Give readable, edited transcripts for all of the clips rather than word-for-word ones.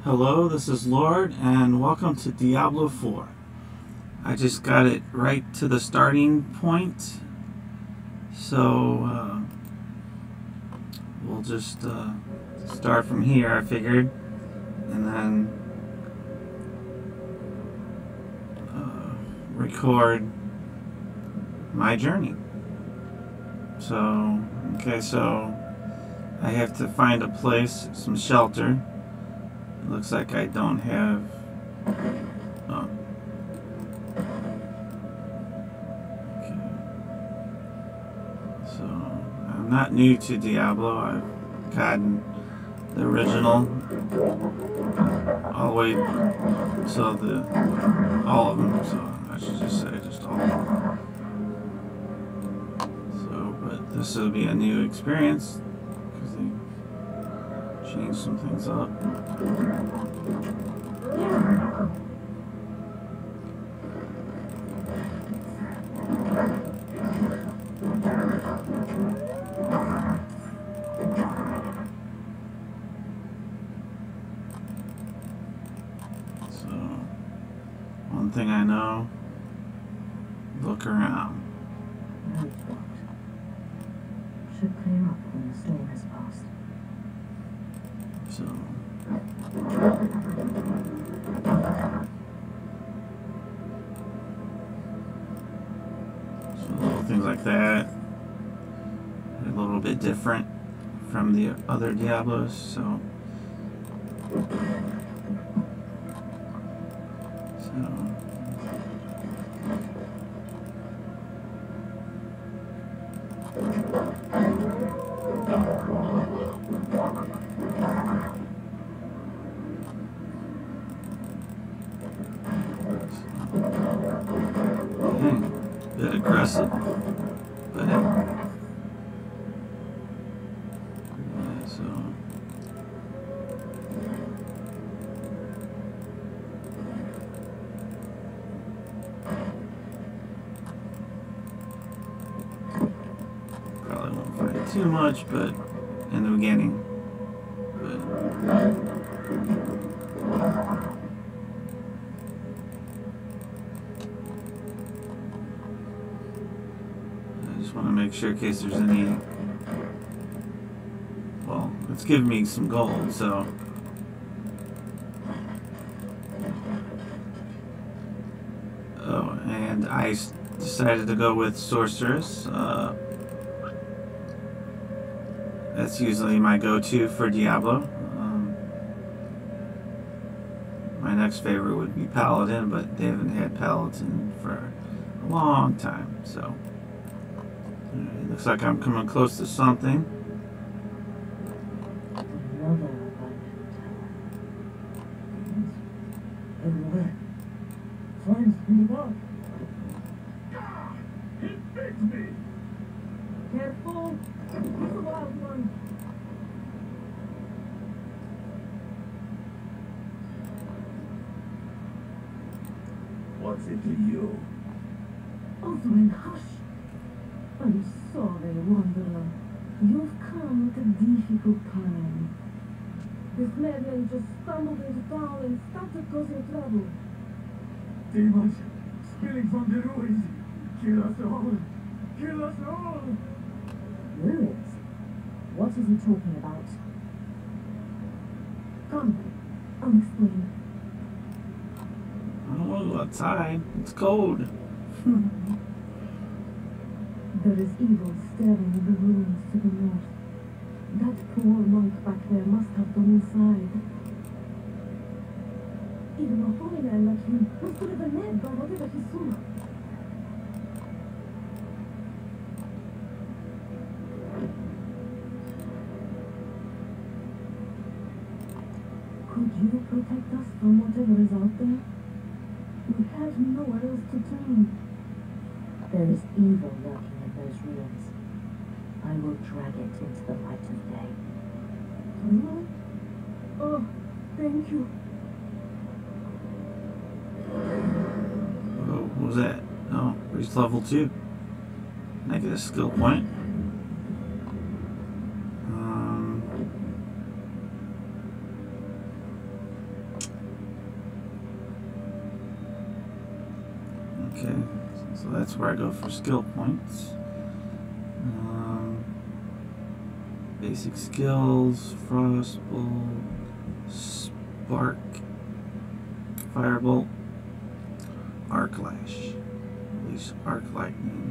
Hello, this is Lord, and welcome to Diablo 4. I just got it right to the starting point, so we'll just start from here, I figured, and then record my journey. So, okay, so I have to find a place, some shelter. It looks like I don't have... Oh. Okay. So, I'm not new to Diablo. I've gotten the original all the way to all of them, so I should just say just all of them. So, but this will be a new experience because they changed some things up. So, one thing I know, look around. Should clear up when the storm has passed. So little things like that are a little bit different from the other Diablos, so bit aggressive, but yeah, so probably won't fight too much, but in the beginning, I just want to make sure in case there's any. Well, it's giving me some gold, so. Oh, and I decided to go with Sorceress. That's usually my go-to for Diablo. My next favorite would be Paladin, but they haven't had Paladin for a long time, so. It looks like I'm coming close to something. Another abandoned tower. Everywhere. Finds me up. He bit me. Careful. He's a wild one. What's it to you? Oswin, hush. I'm sorry, Wanderer. You've come at a difficult time. This madman just stumbled into town and started causing trouble. Demons spilling from the ruins. Kill us all! Kill us all! Ruins? What is he talking about? Come, I'll explain. I don't want to go outside. It's cold. There is evil staring in the ruins to the north. That poor monk back there must have gone inside. Even a holy man like him was could have been led by whatever he saw. Could you protect us from whatever is out there? We have nowhere else to turn. There is evil lurking in those ruins. I will drag it into the light of day. Really? Oh, thank you. Oh, what was that? Oh, reached level 2. Make it a skill point. Okay, so that's where I go for skill points. Basic skills, Frostbolt, Spark, Firebolt, Arc Lash, release Arc Lightning.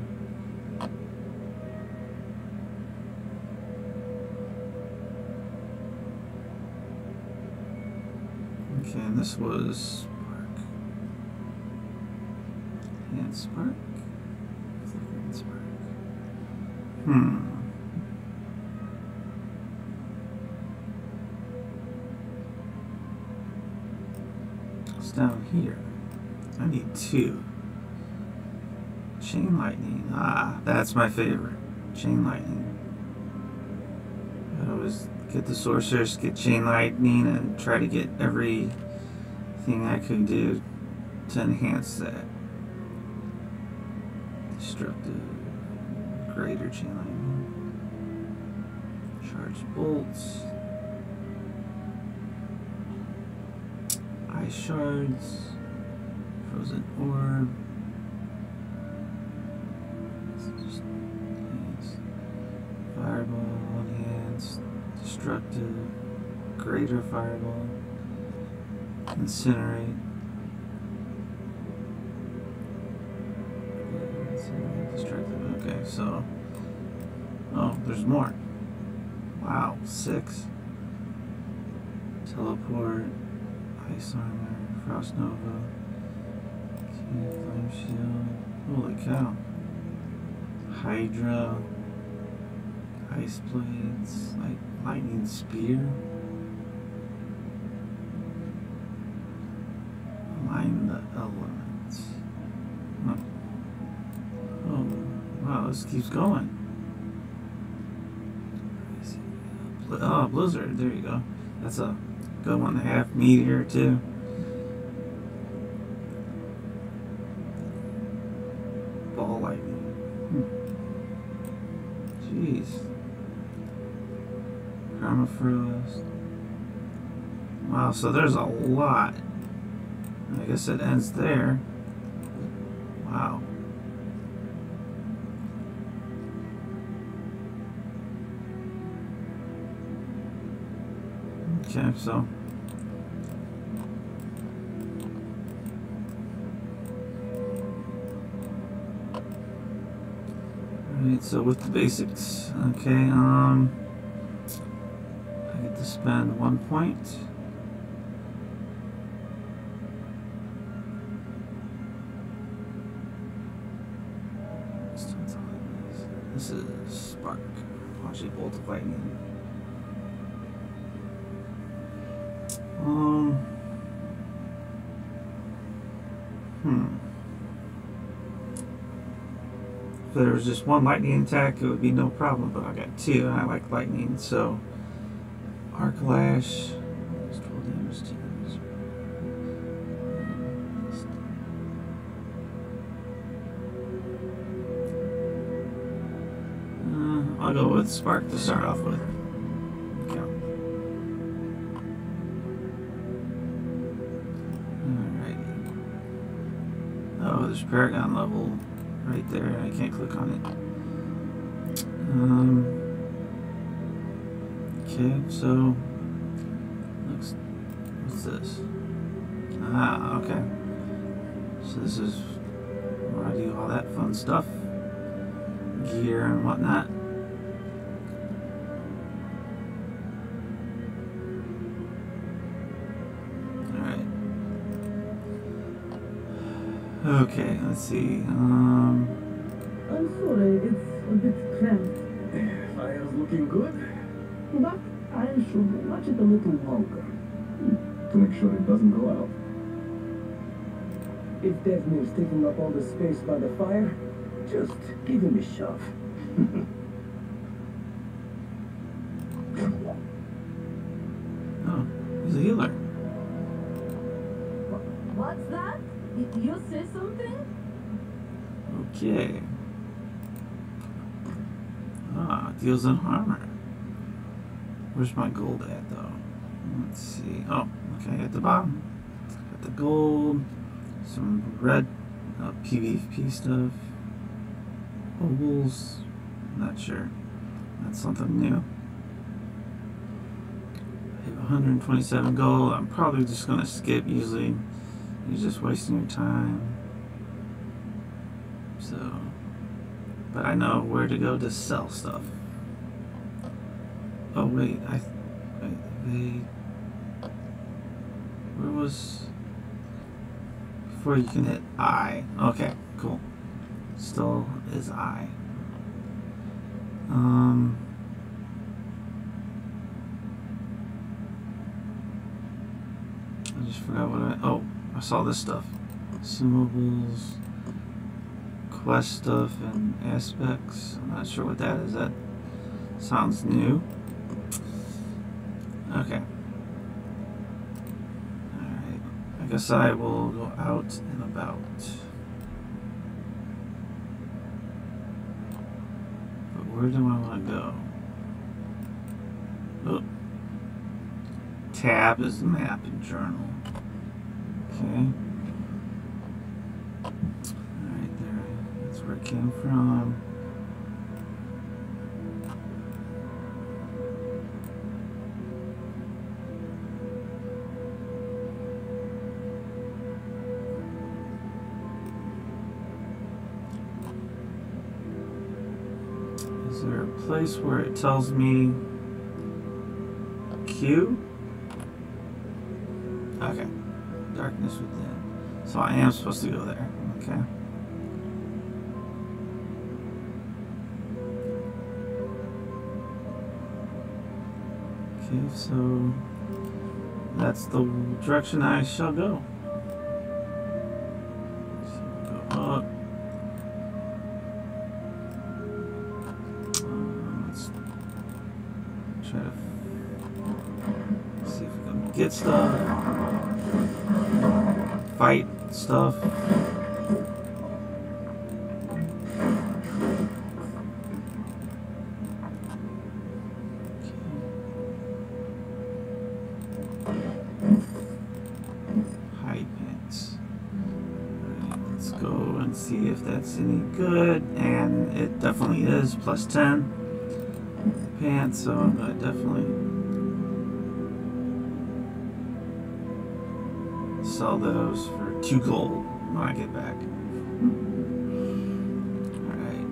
Okay, and this was Spark. And Spark. Flickering Spark. It's down here. I need 2. Chain Lightning. Ah, that's my favorite. Chain Lightning. I always get the Sorceress, get Chain Lightning, and try to get everything I could do to enhance that. Destructive. Greater Chain Lightning. Charge Bolts. Ice Shards. Frozen Orb. Just enhance. Fireball, enhanced. Destructive. Greater Fireball. Incinerate. Destructive. Okay, so. Oh, there's more. Wow, 6. Teleport. Ice Armor. Frost Nova. Flame Shield. Holy cow. Hydra. Ice Blades. Lightning Spear. Align the Elements. Oh, wow, this keeps going. Oh, Blizzard. There you go. That's a good 1.5. Meteor, too. Ball Lightning. Jeez. Permafrost. Wow, so there's a lot. I guess it ends there. Wow. Okay, so. Alright, so with the basics, okay, I get to spend 1 point. This is Spark. Actually, Bolt of Lightning. If there was just 1 lightning attack, it would be no problem, but I got 2 and I like lightning, so Arc Lash. There's 12 damage to I'll go with Spark to start off with. Okay. Alrighty. Oh, there's Paragon level right there. I can't click on it. Okay, so what's this? Ah, okay. So this is where I do all that fun stuff, gear and whatnot. Okay, let's see. I'm sorry, it's a bit cramped. Fire's looking good, But I should watch it a little longer. to make sure it doesn't go out. If Devmir's taking up all the space by the fire, just give him a shove. Oh, he's a healer. What's that? You say something? Okay. Ah, deals in armor. Where's my gold at, though? Let's see. Oh, okay, at the bottom. Got the gold, some red PvP stuff. Ovals. Not sure. That's something new. I have 127 gold. I'm probably just gonna skip. Usually, you're just wasting your time. So, but I know where to go to sell stuff. Oh wait, where was before you can hit I? Okay, cool. Still is I. I just forgot what I saw this stuff. Consumables, quest stuff, and aspects. I'm not sure what that is. That sounds new. Okay. Alright. I guess I will go out and about. But where do I want to go? Oh. Tab is map and journal. Okay. Alright, there. That's where it came from. Is there a place where it tells me Q? Okay. Darkness within. So I am supposed to go there. Okay. Okay, so that's the direction I shall go. So go up. Let's try to see if we can get stuff. Fight stuff. High pants. Alright, let's go and see if that's any good. And it definitely is. Plus 10 pants, so I'm gonna definitely sell those for 2 gold when I get back. Alright.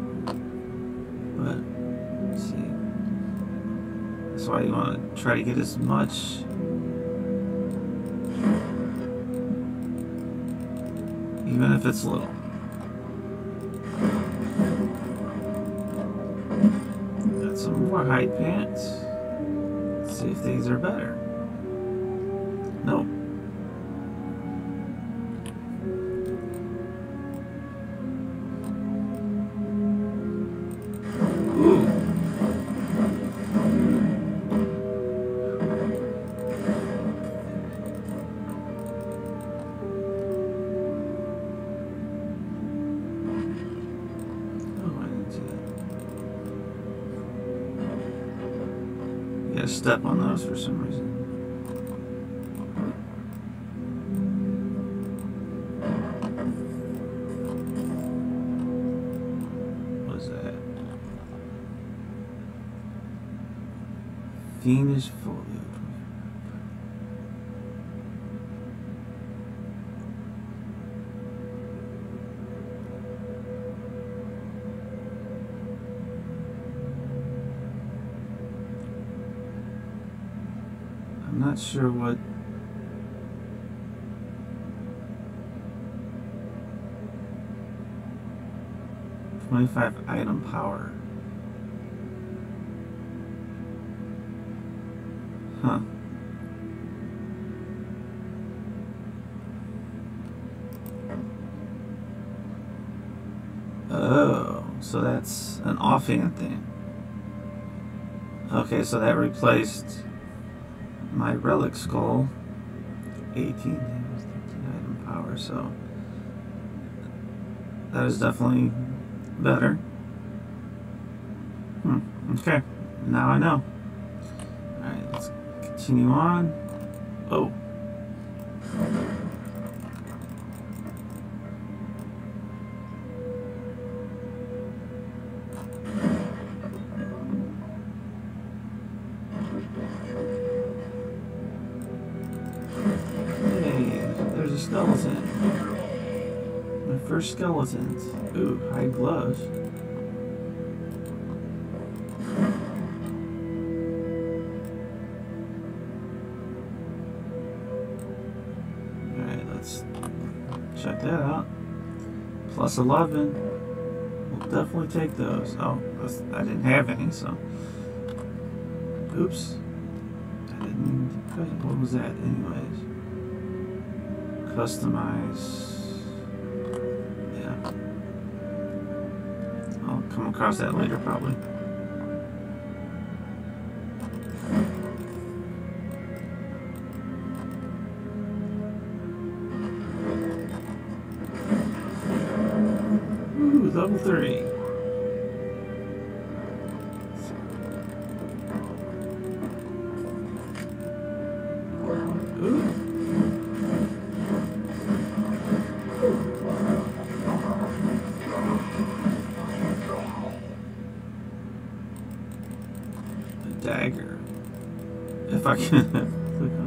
But, let's see. That's why you want to try to get as much. Even if it's little. Got some more hide pants. Let's see if these are better. Nope. Step on those for some reason. What is that? Fiendish folio. I'm not sure what .25 item power. Huh. Oh, so that's an offhand thing. Okay, so that replaced my relic skull. 18 damage, 13 item power, so that is definitely better. Okay, now I know. Alright, let's continue on. Oh. skeleton. My first skeletons. Ooh, hide gloves. Alright, let's check that out. Plus 11. We'll definitely take those. Oh, I didn't have any, so. Oops. I didn't. What was that, anyways? Customize. Yeah. I'll come across that later, probably. Ooh, level 3. Dagger. If I can click on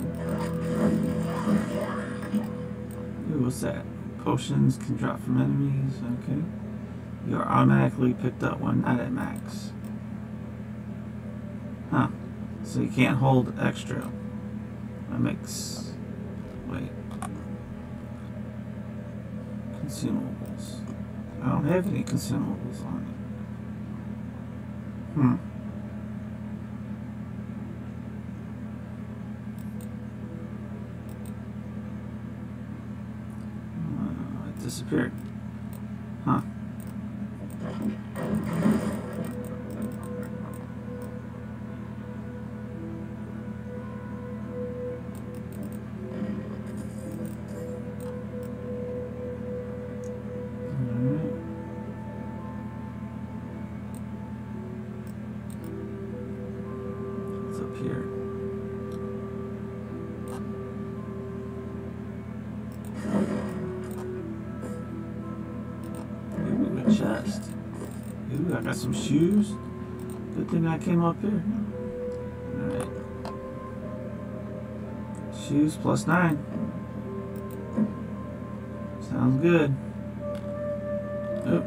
it. Ooh, what's that? Potions can drop from enemies. Okay. You're automatically picked up when not at max. Huh. So you can't hold extra. That makes. Wait. Consumables. I don't have any consumables on it. Hmm. Disappeared. Huh. Alright. What's up here? Chest. Ooh, I got some shoes. Good thing I came up here. Alright. Shoes plus 9. Sounds good. Oh.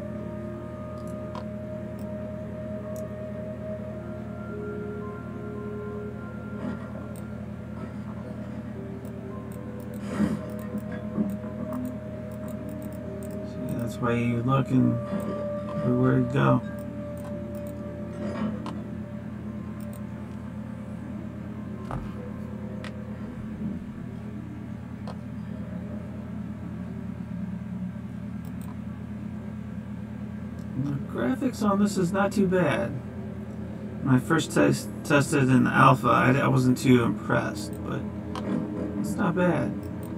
That's why you're looking for where to go. The graphics on this is not too bad. When I first tested in the alpha, I wasn't too impressed, but it's not bad.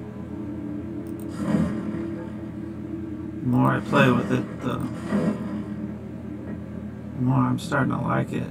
The more I play with it, the more I'm starting to like it.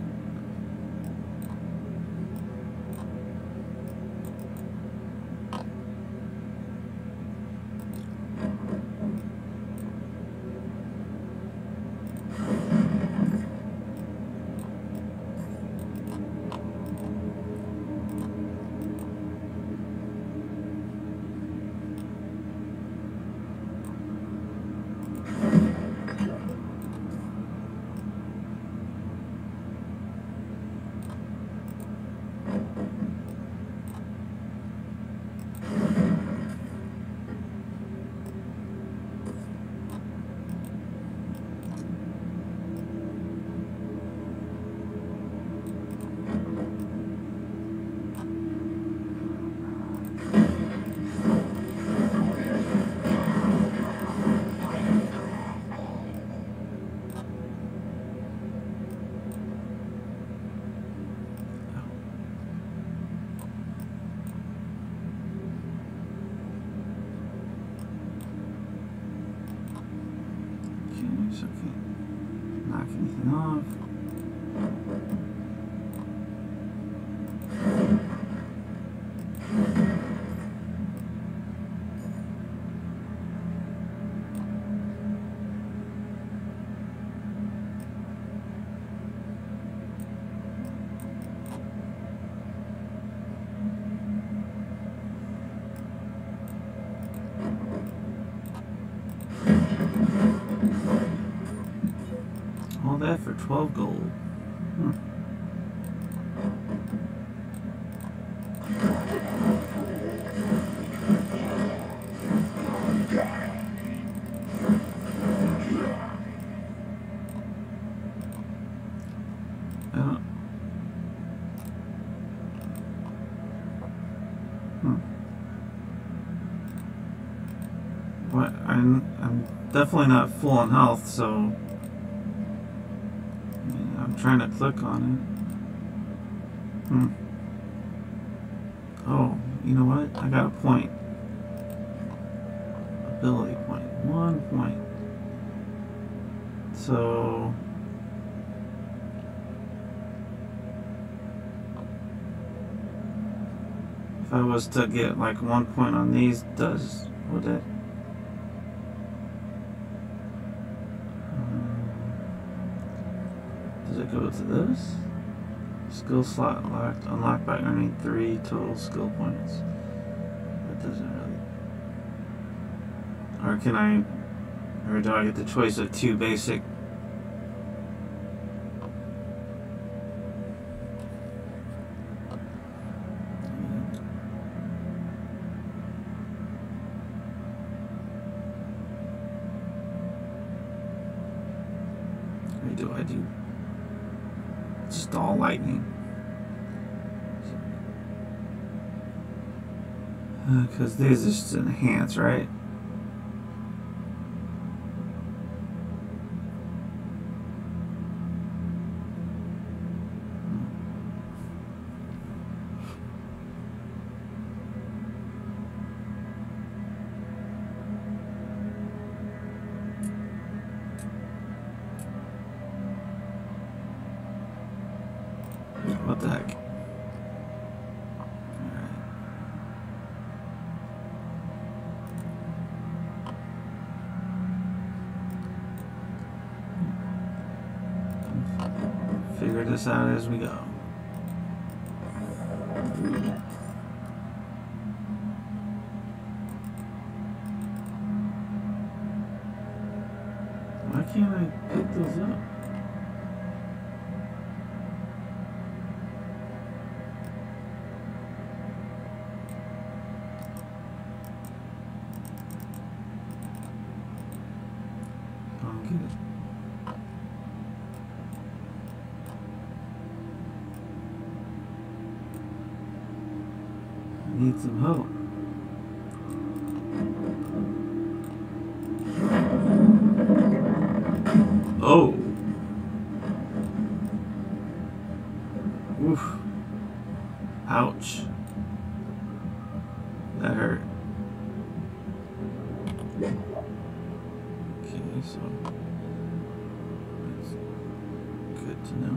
So I can't knock anything off. that for 12 gold. What? I'm definitely not full on health, so I'm trying to click on it. Oh, you know what? I got a point. Ability point. 1 point. So if I was to get like 1 point on these, would it? Does it go to this? Skill slot locked, unlocked by earning 3 total skill points. That doesn't really. Or can I? Or do I get the choice of 2 basic? Or do I do just all lightning? Because these are just enhanced, right? What the heck? Alright. Figure this out as we go. Why can't I pick those up? Don't get it. I need some help. Oh. Oof. Ouch. That hurt. Okay, so that's good to know.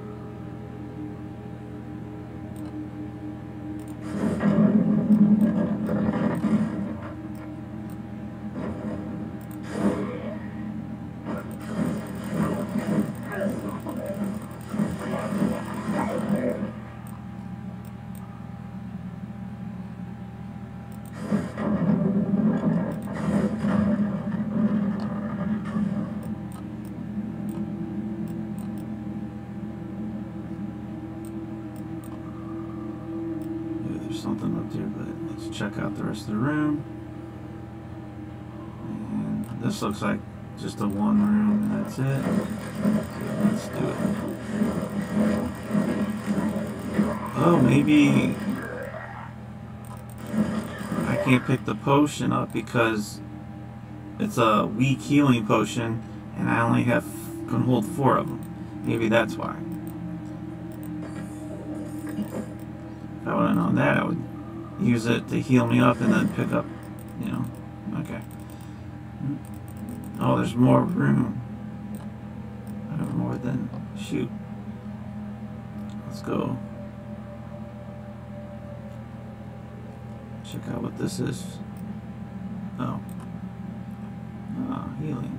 Something up there, but let's check out the rest of the room. And this looks like just a one room, and that's it. So let's do it. Oh, maybe I can't pick the potion up because it's a weak healing potion, and I only can hold 4 of them. Maybe that's why. If I would have known that, I would use it to heal me up and then pick up, you know. Okay. Oh, there's more room. I have more than. Shoot. Let's go. Check out what this is. Oh. Ah, healing.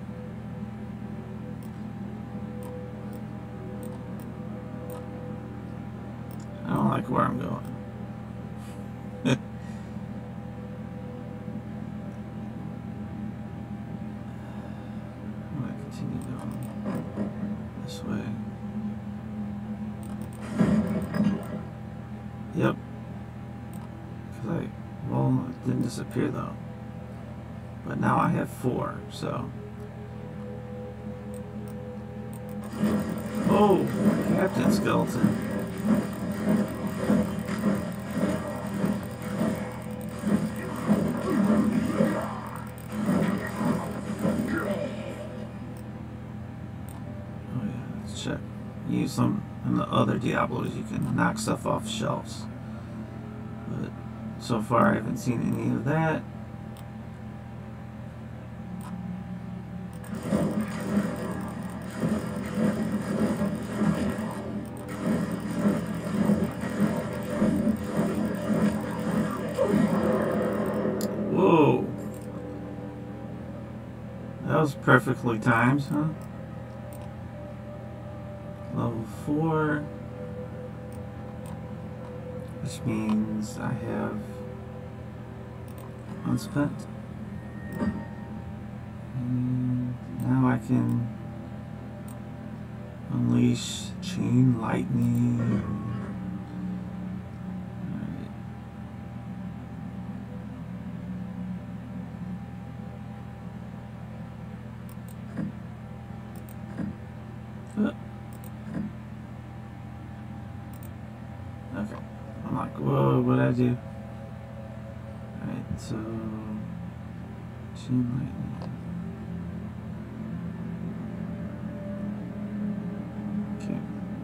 I don't like where I'm going. I'm gonna continue going. like, well, it didn't disappear though. But now I have 4, so. Oh, Captain Skeleton. Oh yeah, let's check. Use them in the other Diablos. You can knock stuff off shelves. But so far I haven't seen any of that. Whoa. That was perfectly timed, huh? Level 4. Which means I have unspent. And now I can unleash chain lightning. Alright. Okay. I'm like, whoa, what'd I do? Alright, so chain lightning. Okay.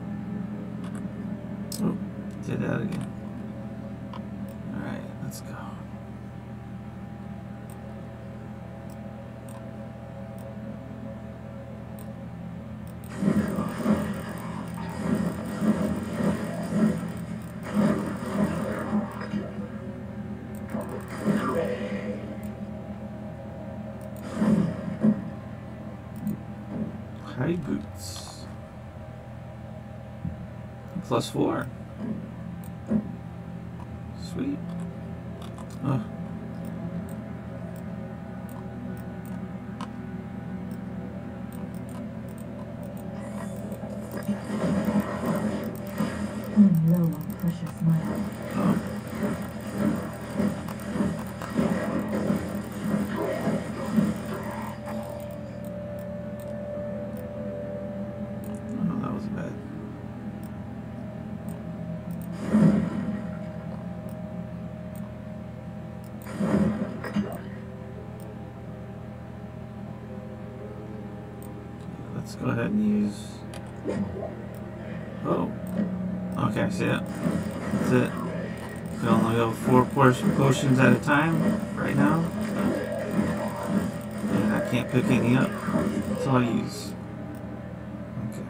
Oh, did that again. Alright, let's go. High boots. +4. Sweet. Oh. I'm low on precious money. Oh. Oh, that was bad. Let's go ahead and use. Oh. Okay, see it. That's it. We only go 4 potions at a time right now. And I can't pick any up. That's all I use. Okay.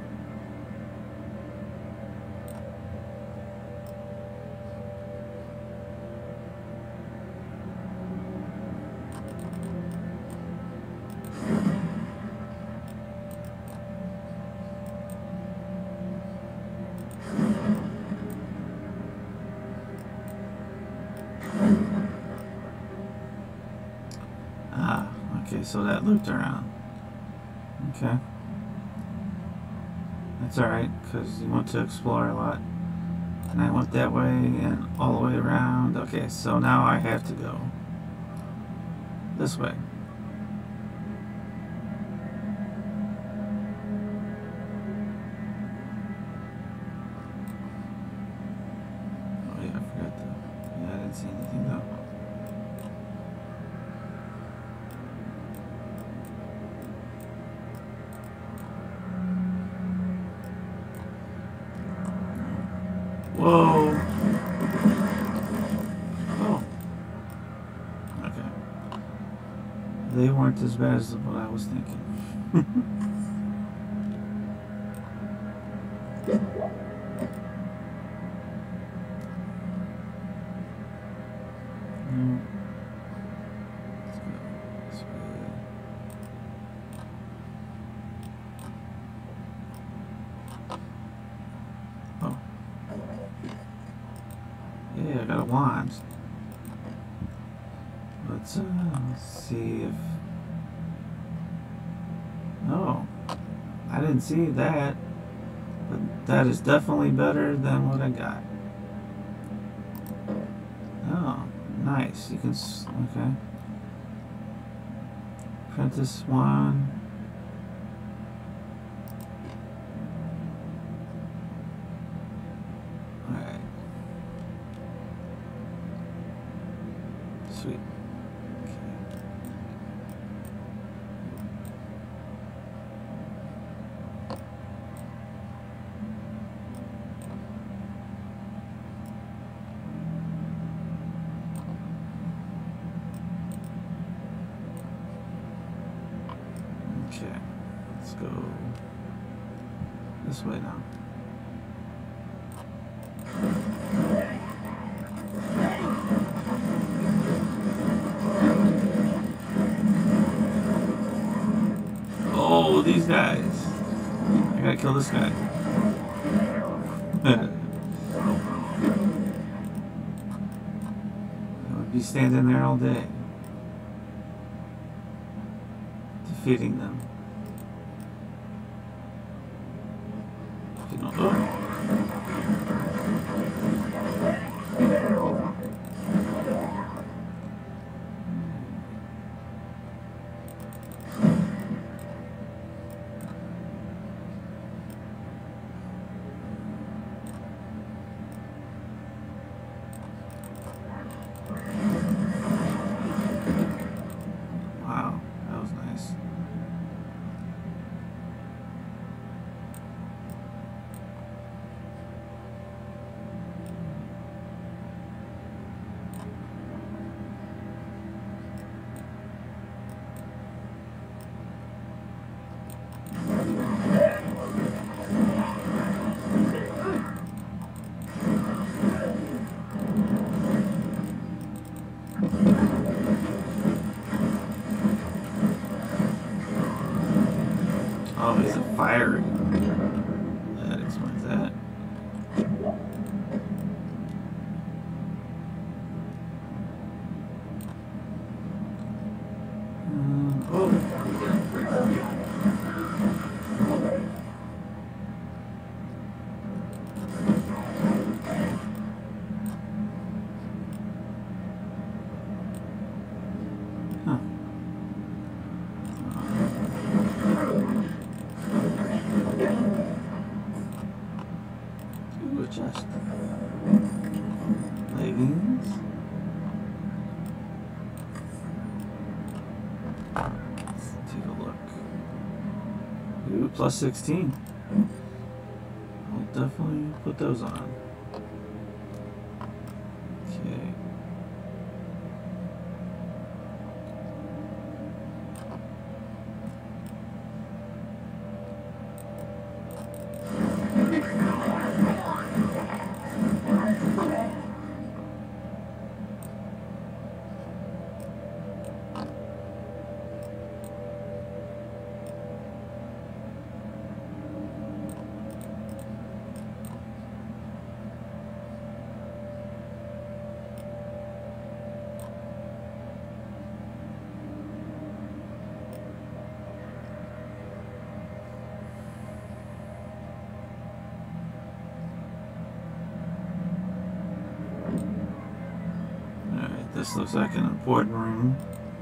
Okay, so that looped around. Okay. That's alright, because you want to explore a lot. And I went that way and all the way around. Okay, so now I have to go this way. Oh yeah, I forgot that. Yeah, I didn't see anything though. Whoa. Oh. Okay. They weren't as bad as what I was thinking. No. Let's go this way. Oh. Yeah, I got a wand. Let's see if... Oh, I didn't see that, but that is definitely better than what I got. Oh, Nice. You can. Okay. Apprentice 1. Alright. Sweet. Okay, let's go this way now. Oh, these guys. I gotta kill this guy. I would be standing there all day, defeating them. Wow, that was nice. Oh, he's a fiery. That explains that. Oh. Huh. Ooh, chest. Leggings. Let's take a look. Ooh, plus 16. I'll definitely put those on. Okay. Alright, this looks like an important room.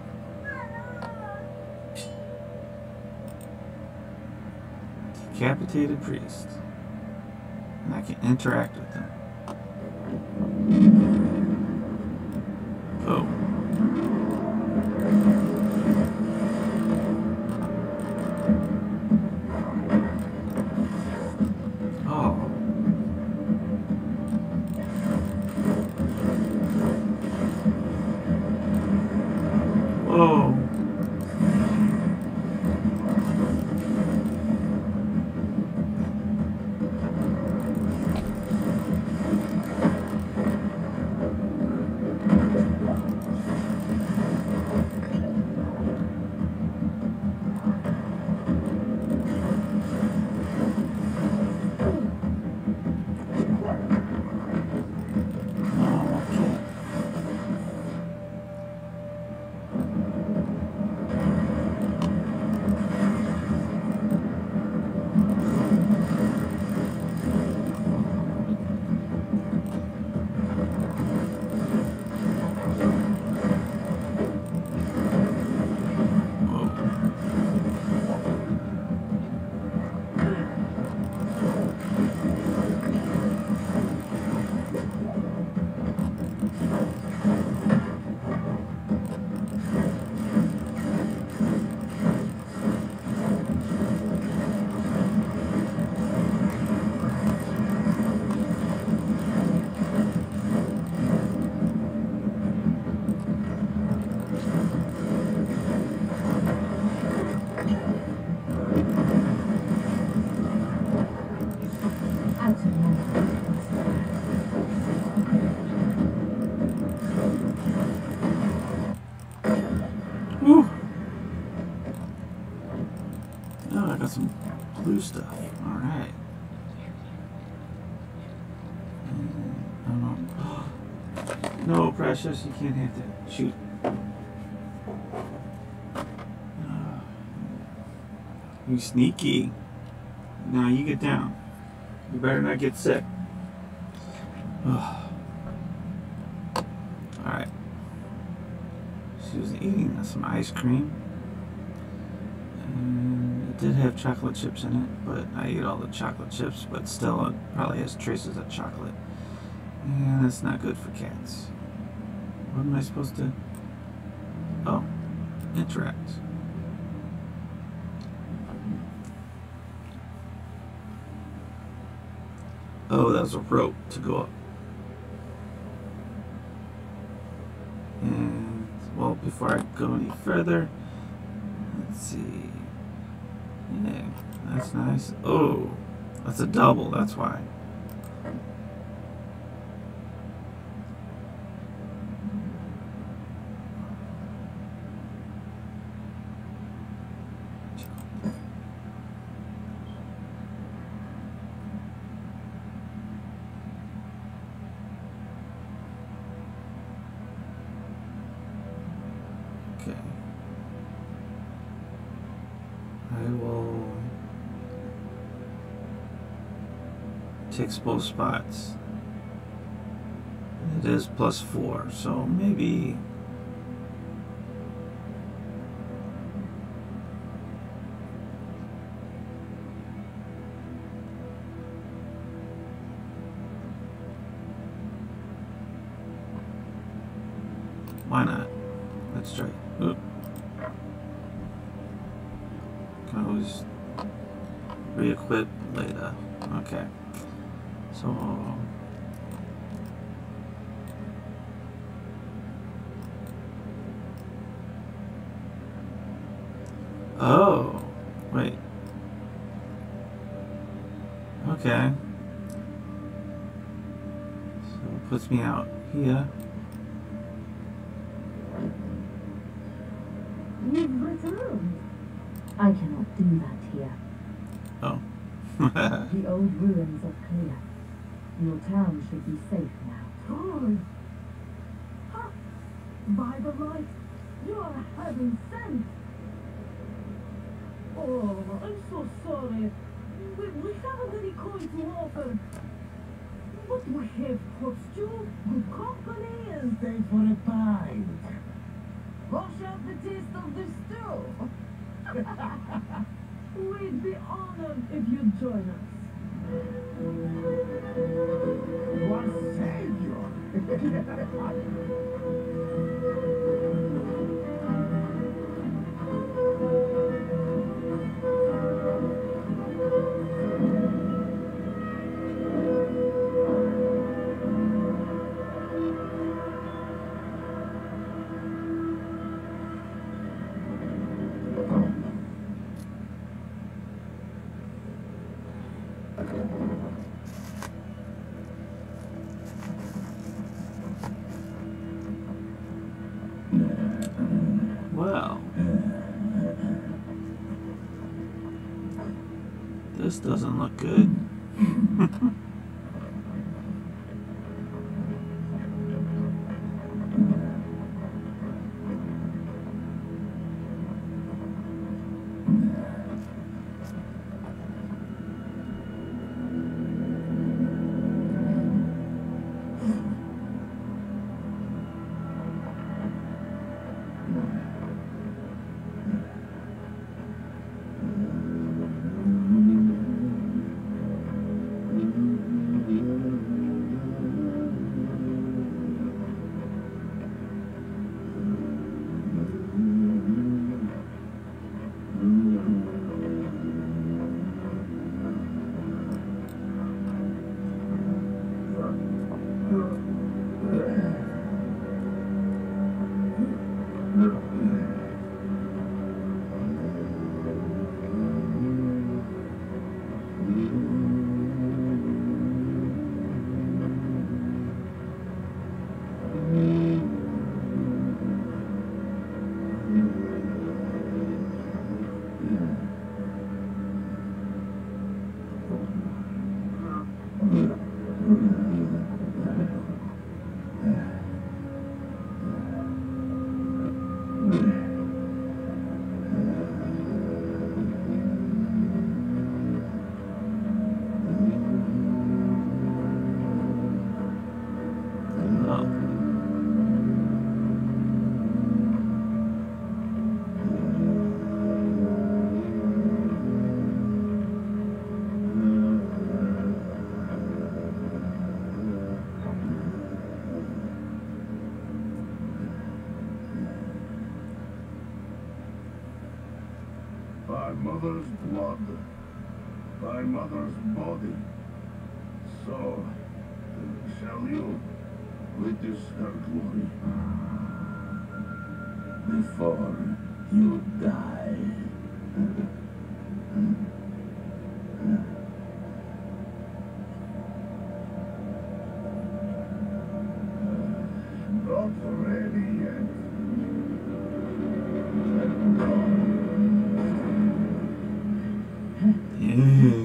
Decapitated priest. And I can interact with them. Oh. Oh. Whoa. got some blue stuff. Alright. No, Precious, you can't have that. Shoot. You sneaky. Now you get down. You better not get sick. Alright. She was eating some ice cream. And it did have chocolate chips in it, but I ate all the chocolate chips, but still it probably has traces of chocolate. And that's not good for cats. What am I supposed to... Oh, interact. Oh, that was a rope to go up. And, well, before I go any further, let's see. Yeah, that's nice. Oh, that's a double, that's why. Okay. I will take both spots. It is +4, so maybe why not? Let's try. Oop. Can always re-equip later. Okay. So oh, wait. Okay. So it puts me out here. You've returned. I cannot do that here. Oh. The old ruins are clear. Your town should be safe now. Good. Ha! By the light, you are heaven sent. Oh, I'm so sorry. We haven't any coin to offer. But we have hot stew, good company, and Stay for a pint. wash out the taste of the stew. We'd be honored if you'd join us. What savior? Well, this doesn't look good. my mother's blood, thy mother's body. So shall you witness her glory before you die. Not ready yet. Yeah.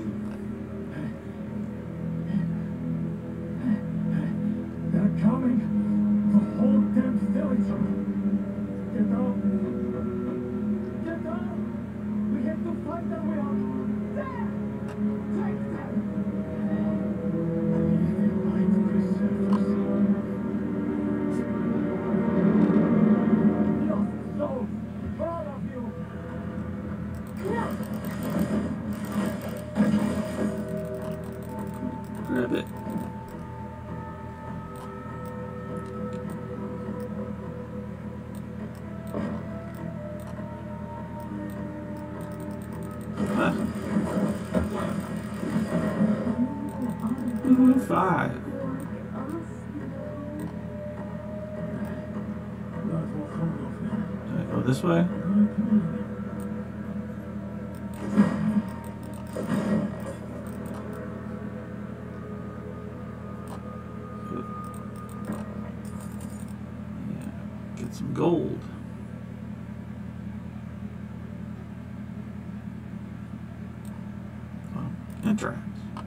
They're coming. The whole damn village. Get up. Get up. We have to find their way out. There. Take them. May the light preserve us. Lost souls. For all of you. Grab it. Ah. Ooh, 5. That will come off now. Do I go this way? Yeah, get some gold. Oh, entrance.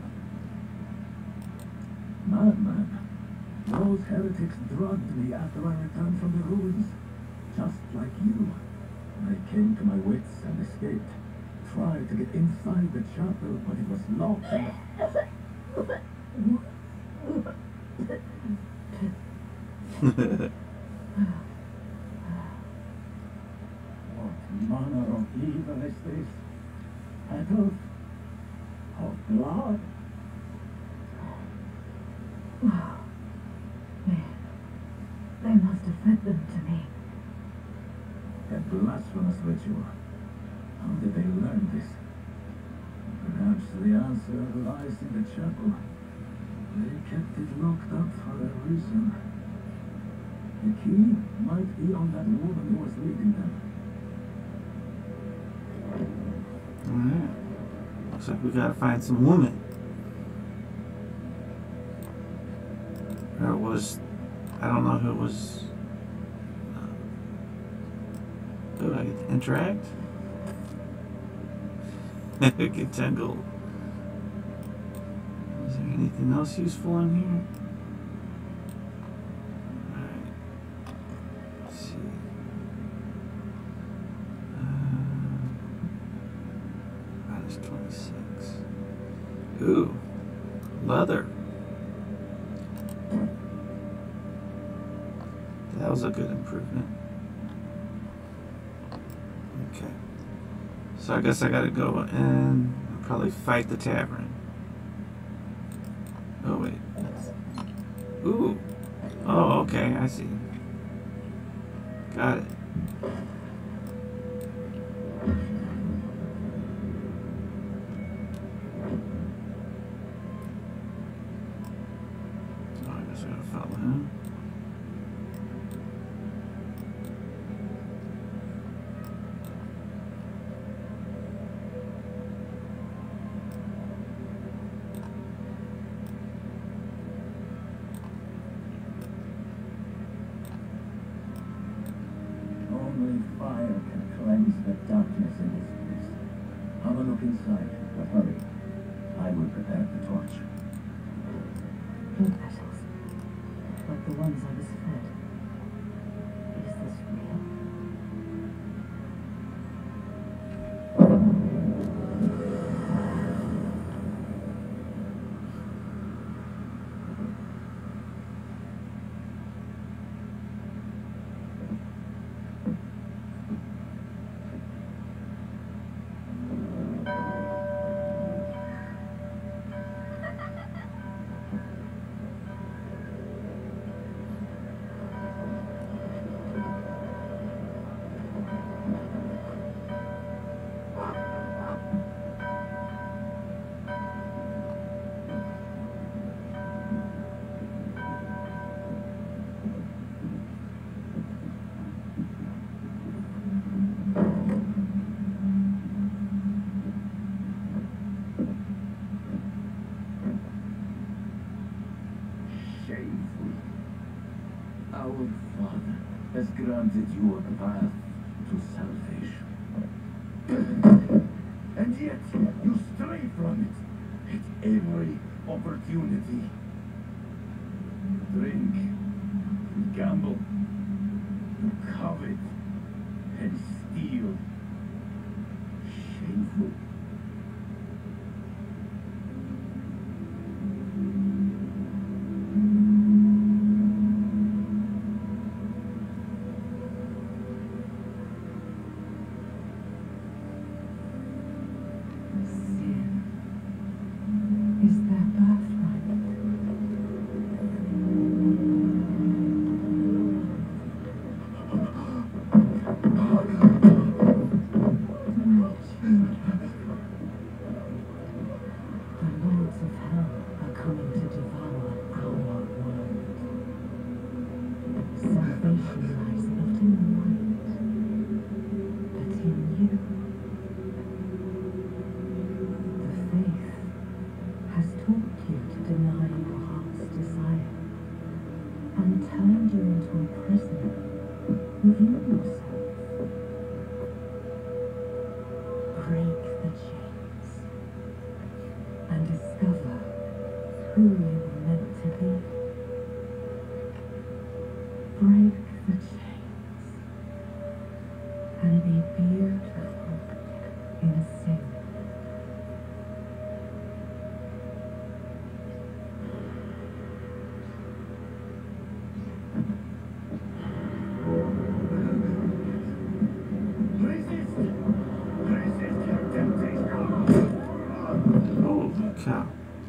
Madman. Those heretics drugged me after I returned from the ruins. Just like you. I came to my wits and escaped. Tried to get inside the chapel, but it was locked and... What manner of evil is this? Petals? Of blood? Wow. They must have fed them to me. A blasphemous ritual. How did they learn this? Perhaps the answer lies in the chapel. They kept it locked up for a reason. The key might be on that woman who was leading them. Alright. Looks like we gotta find some woman. Or it was... I don't know who it was... Oh, I get to interact? Get 10 gold. Is there anything else useful in here? Alright. Let's see. Minus 26. Ooh. Leather. That was a good improvement. Okay. So I guess I gotta go and probably fight the tavern. Oh wait. Ooh. Oh, okay, I see. Got it. So I guess I gotta follow him. Only fire can cleanse the darkness in this place. Have a look inside, but hurry. I will prepare the torch. Blood petals. Like the ones I was fed. Is this real? granted you a path to salvation. And yet, you stray from it at every opportunity. Drink, gamble, covet, and steal. Shameful. Sin is their birthright. My children. The lords of hell are coming to devour our world. Salvation lies not in the light, but in you. The faith has taught you to deny your heart's desire and turned you into a prisoner within yourself. Break the chains and discover who you were meant to be. Break the chains and be beautiful in a sin. Resist! Resist your temptation! Holy cow.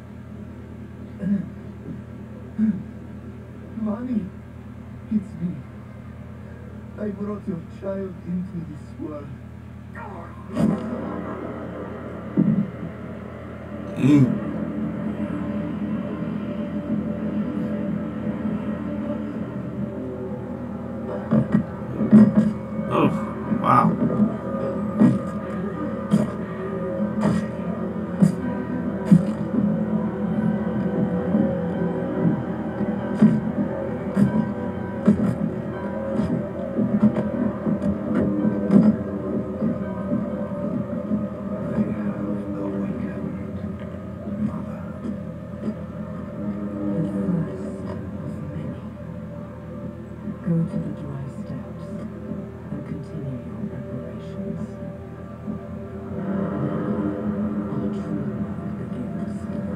Mommy, it's me. I brought your child into this world. Mm. Oh, wow. I have awakened, Mother. The first of many. Go to the dry steps and continue your preparations. Now, our true work begins.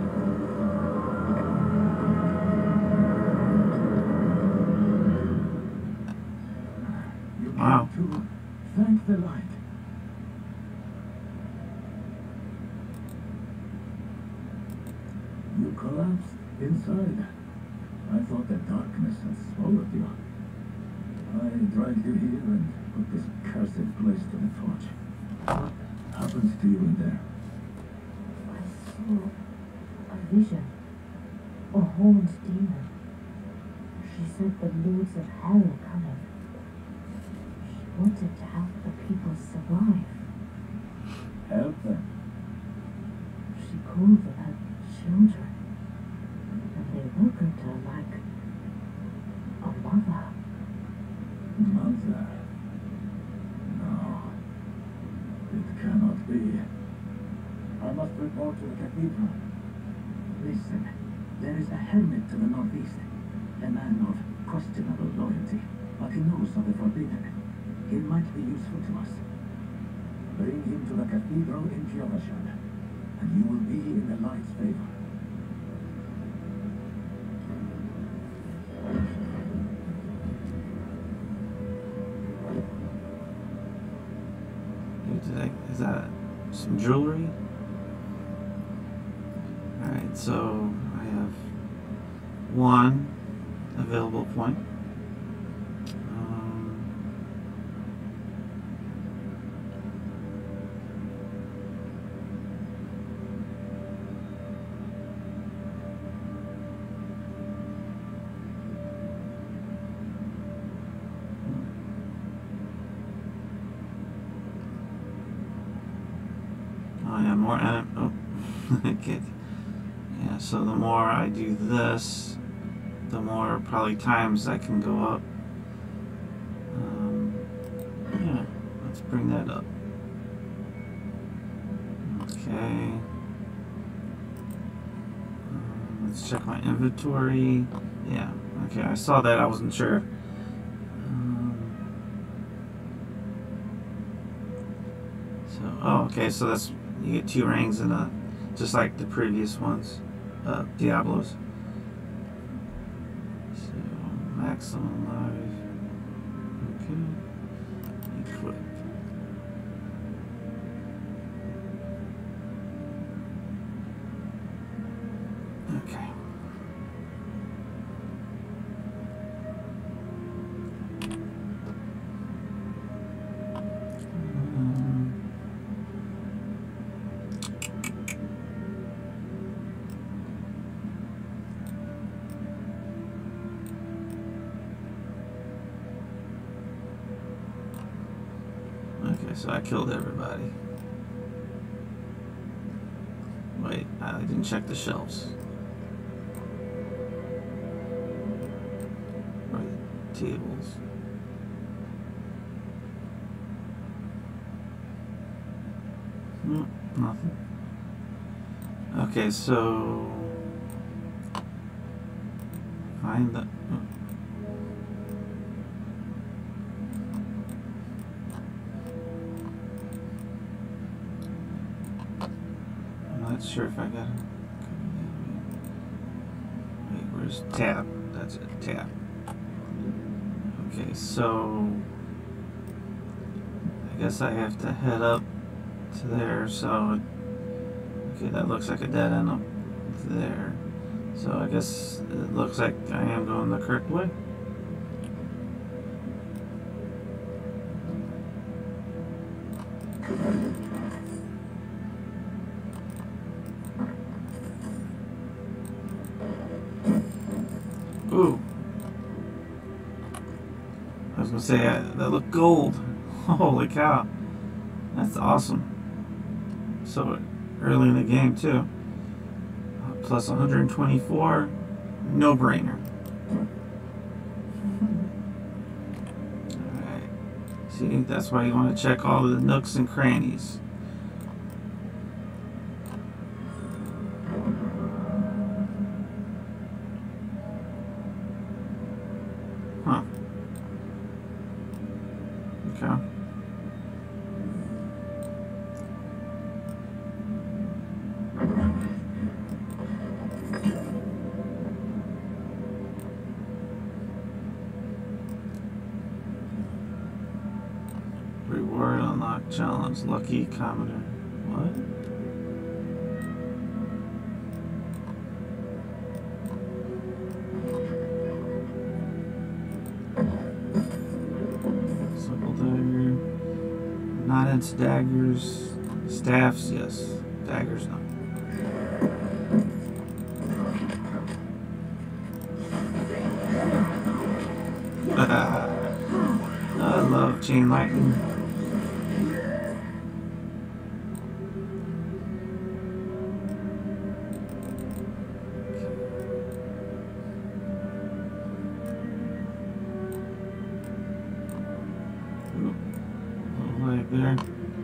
You Wow. came to thank the light. You collapsed inside. I thought the darkness had swallowed you. I dragged you here and put this cursed place to the torch. What happened to you in there? I saw a vision. A horned demon. She said the lords of hell are coming. She wanted to help the people survive. Help them. She called them her children. And they welcomed her like a mother. Mother. No. It cannot be. I must report to the cathedral. Listen, there is a hermit to the northeast. A man of questionable loyalty, but he knows of the forbidden. He might be useful to us. Bring him to the cathedral in Giovashad, and you will be in the light's favor. Is that some jewelry? Alright, so I have one available point. Oh yeah, more okay. Yeah, so the more I do this, the more probably times I can go up. bring that up. Okay. Let's check my inventory. Yeah, okay, I saw that, I wasn't sure. Oh, okay, so that's, you get 2 rings and just like the previous ones, Diablos. So, maximum life. Okay. Equip. Okay. Okay, so I killed everybody. Wait, I didn't check the shelves. Or the tables. Nothing. Okay, so find the. I'm not sure if I got it. Wait, where's tab? That's it, tab. Okay, so I guess I have to head up to there, so okay, that looks like a dead end up there. So I guess it looks like I am going the correct way. Ooh. I was gonna say, that looked gold. Holy cow. That's awesome. So early in the game too. Plus 124, no brainer. Alright. See, that's why you want to check all the nooks and crannies. Huh. Okay. Reward unlock challenge. Lucky Commodore. What? Circle dagger. Not into daggers. Staffs, yes. Daggers, no. I love chain lightning. There.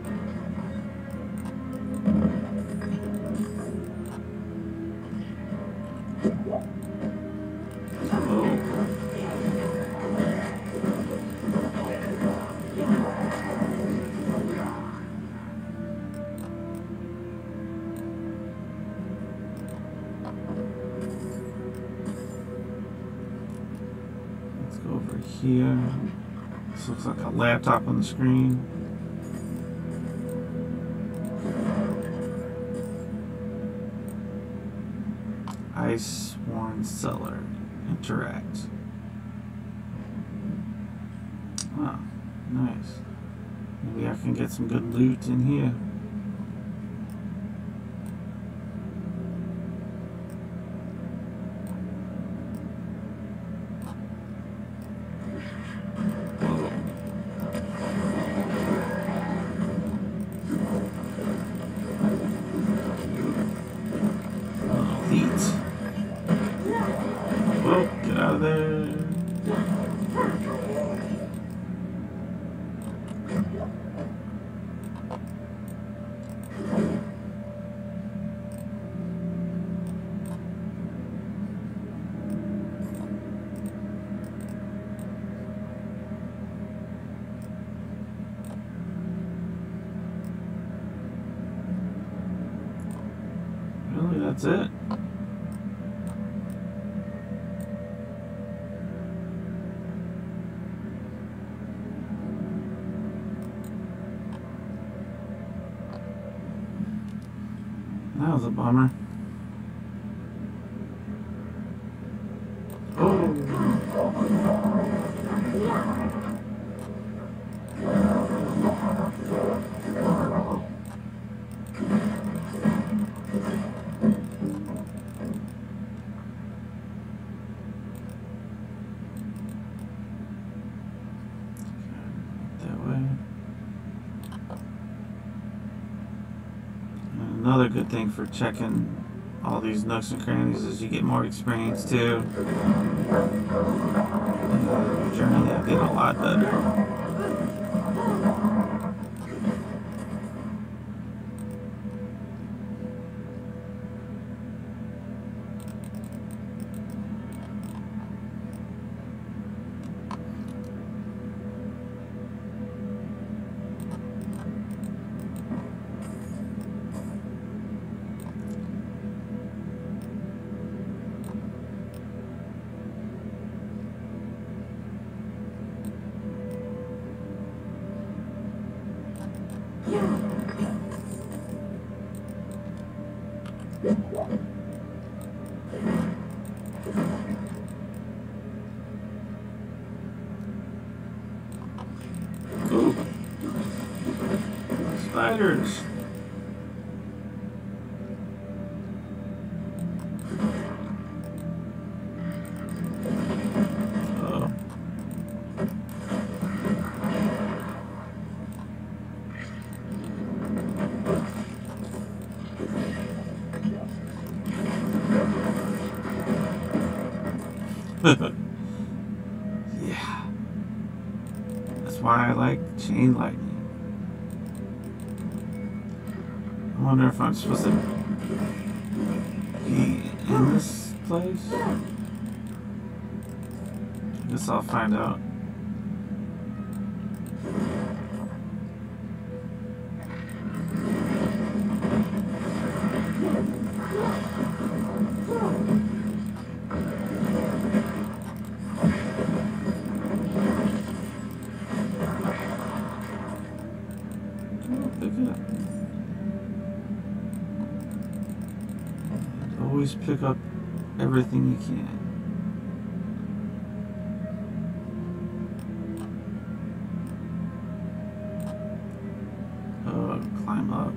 Let's go over here. This looks like a laptop on the screen. Ice Worn Cellar. Interact. Wow, nice. Maybe I can get some good loot in here. Get out of there. Really, that's it? That was a bummer. Oh. That way. And another good thing for checking all these nooks and crannies is you get more experience too. And journey, I get a lot better. Ooh. Spiders. Oh. Yeah. That's why I like chain lightning. I wonder if I'm supposed to be in this place? I guess I'll find out. Pick it up. Always pick up everything you can. Climb up.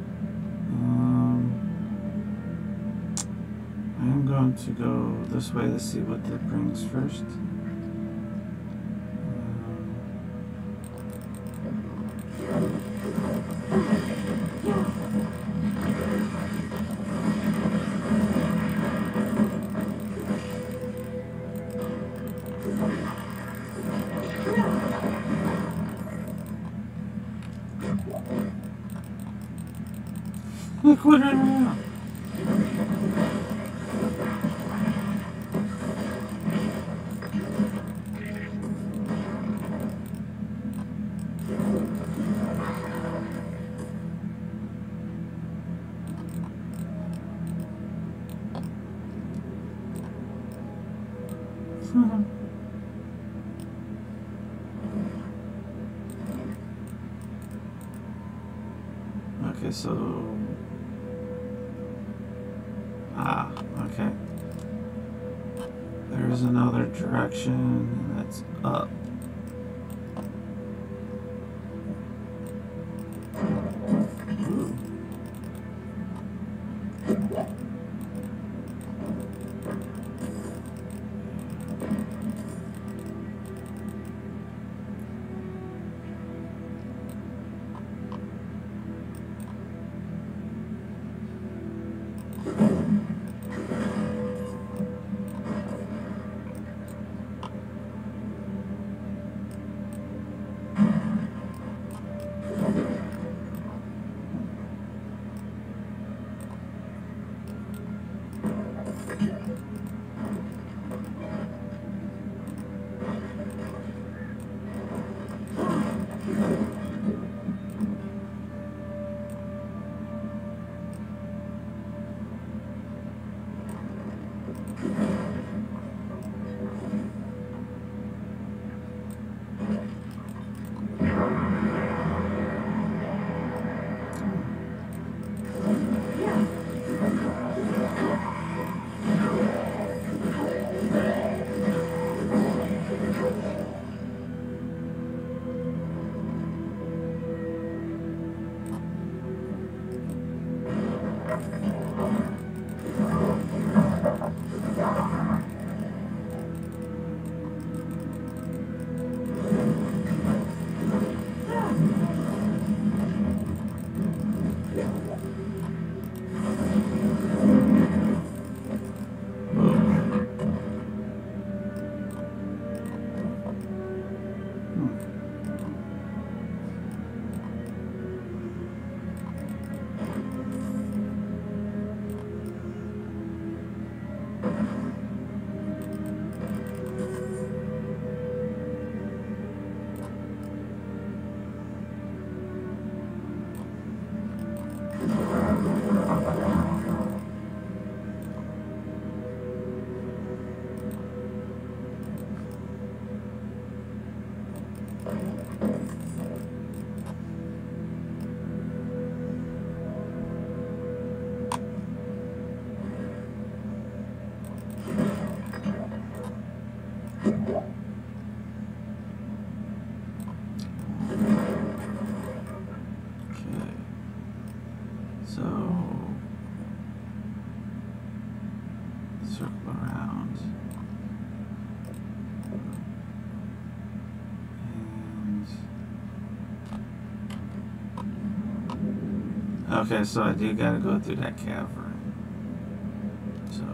I am going to go this way to see what it brings first. Look what I know. Okay, so okay. There's another direction, and that's up. Ooh. So circle around. And okay, so I do gotta go through that cavern. So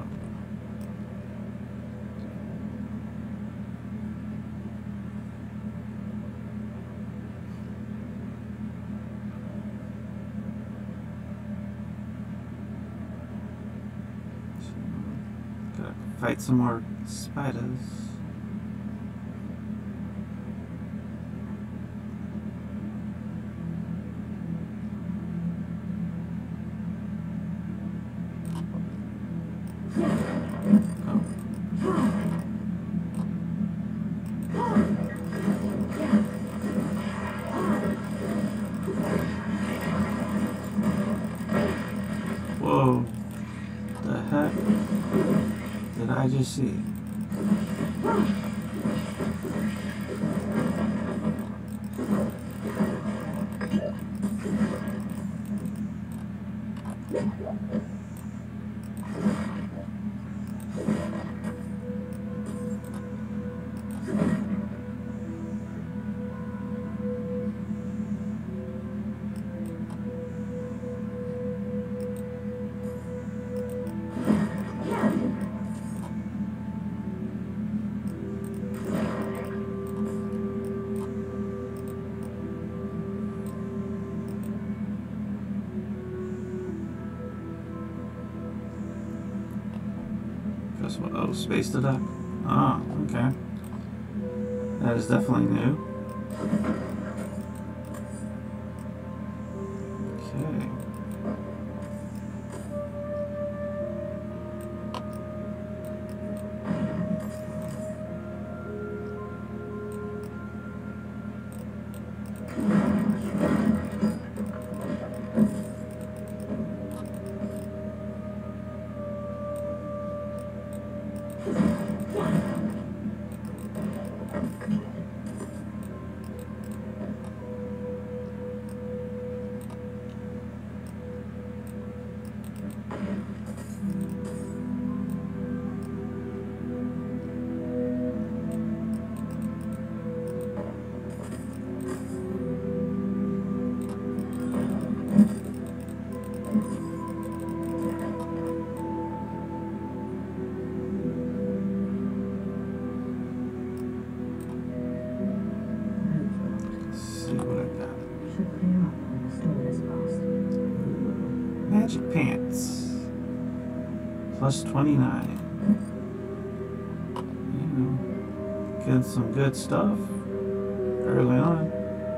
gotta fight some more spiders. Whoa, the heck did I just see? Oh, space to duck. Oh, okay. That is definitely new. Okay. Magic pants. Plus 29. You know, getting some good stuff early on.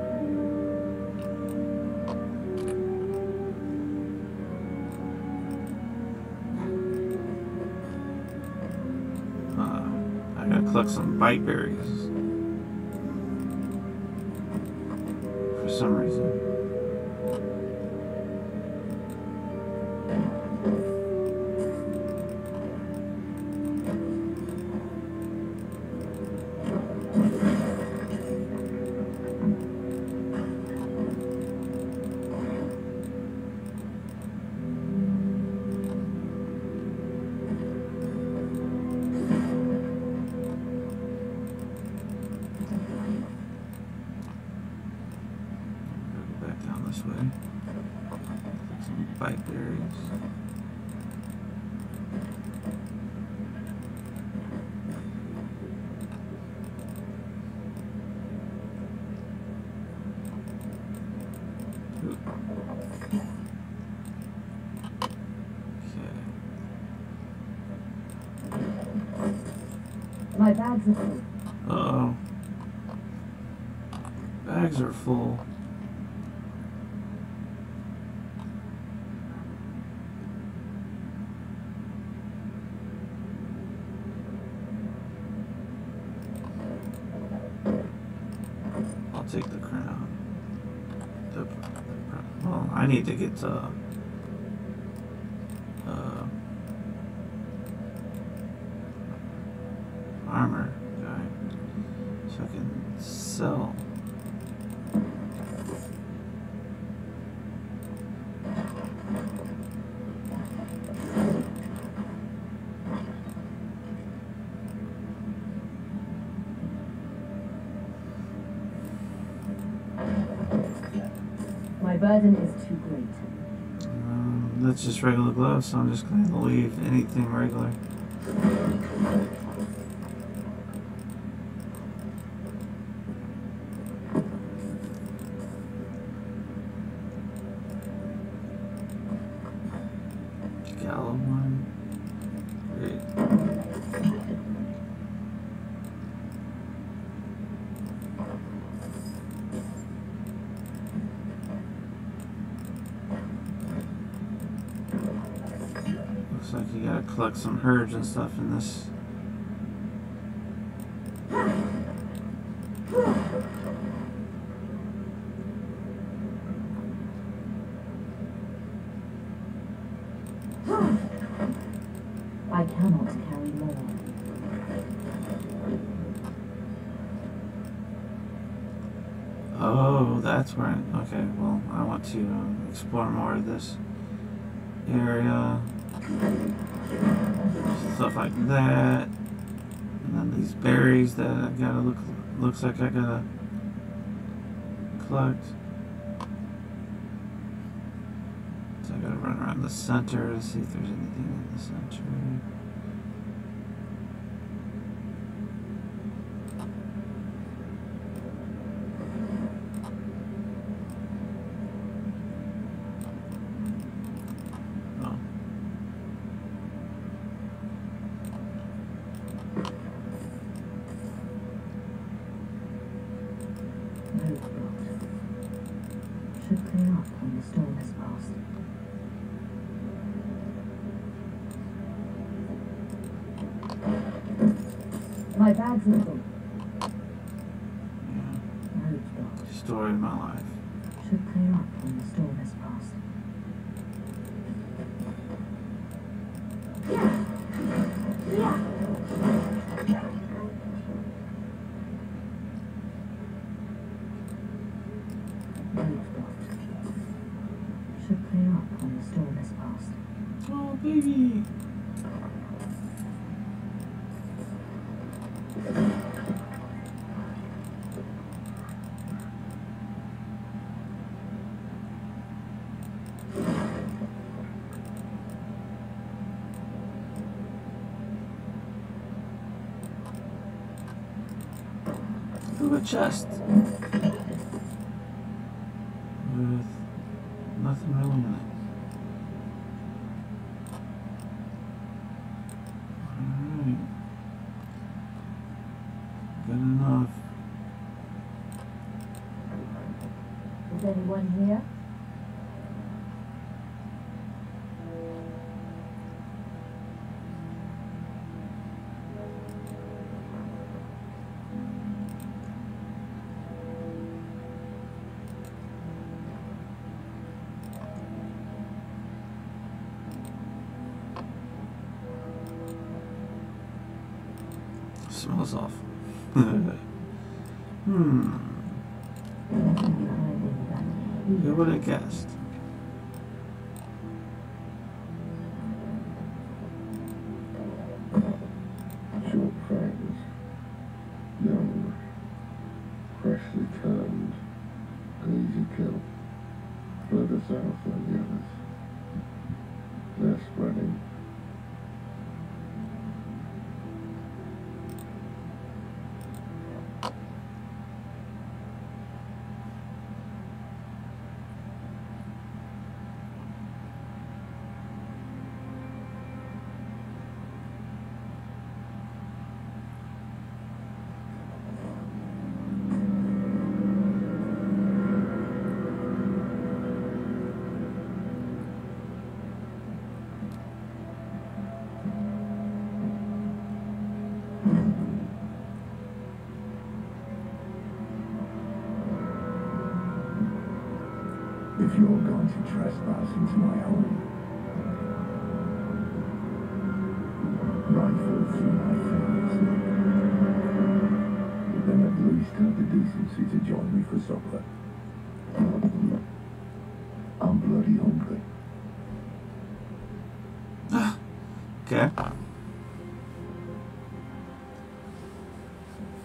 I gotta collect some bite berries for some reason. This way. Some bite berries. My bags are full. Uh-oh. Bags are full. I'll take the crown. Well, I need to get armor guy so I can sell. burden is too great. That's just regular gloves, so I'm just going to leave anything regular. Diablo one. Great. Looks like you gotta collect some herbs and stuff in this. I cannot carry more. Oh, that's where okay, well, I want to explore more of this area. Stuff like that. And then these berries that I gotta looks like I gotta collect. So I gotta run around the center to see if there's anything in the center. Should clear up when the storm has passed. My bag's are full. Yeah. Road's blocked. Story of my life. Should clear up when the storm has passed. Road's blocked. Should clear up when the storm has passed. Oh, baby. Through a chest with nothing really in it. Alright. Good enough. Is anyone here? Smells awful. Who would have guessed? Short frames, young, freshly turned, an easy kill. Further south than the others. They're spreading. If you're going to trespass into my home, rifle through my things, then at least have the decency to join me for supper. I'm bloody hungry. Okay.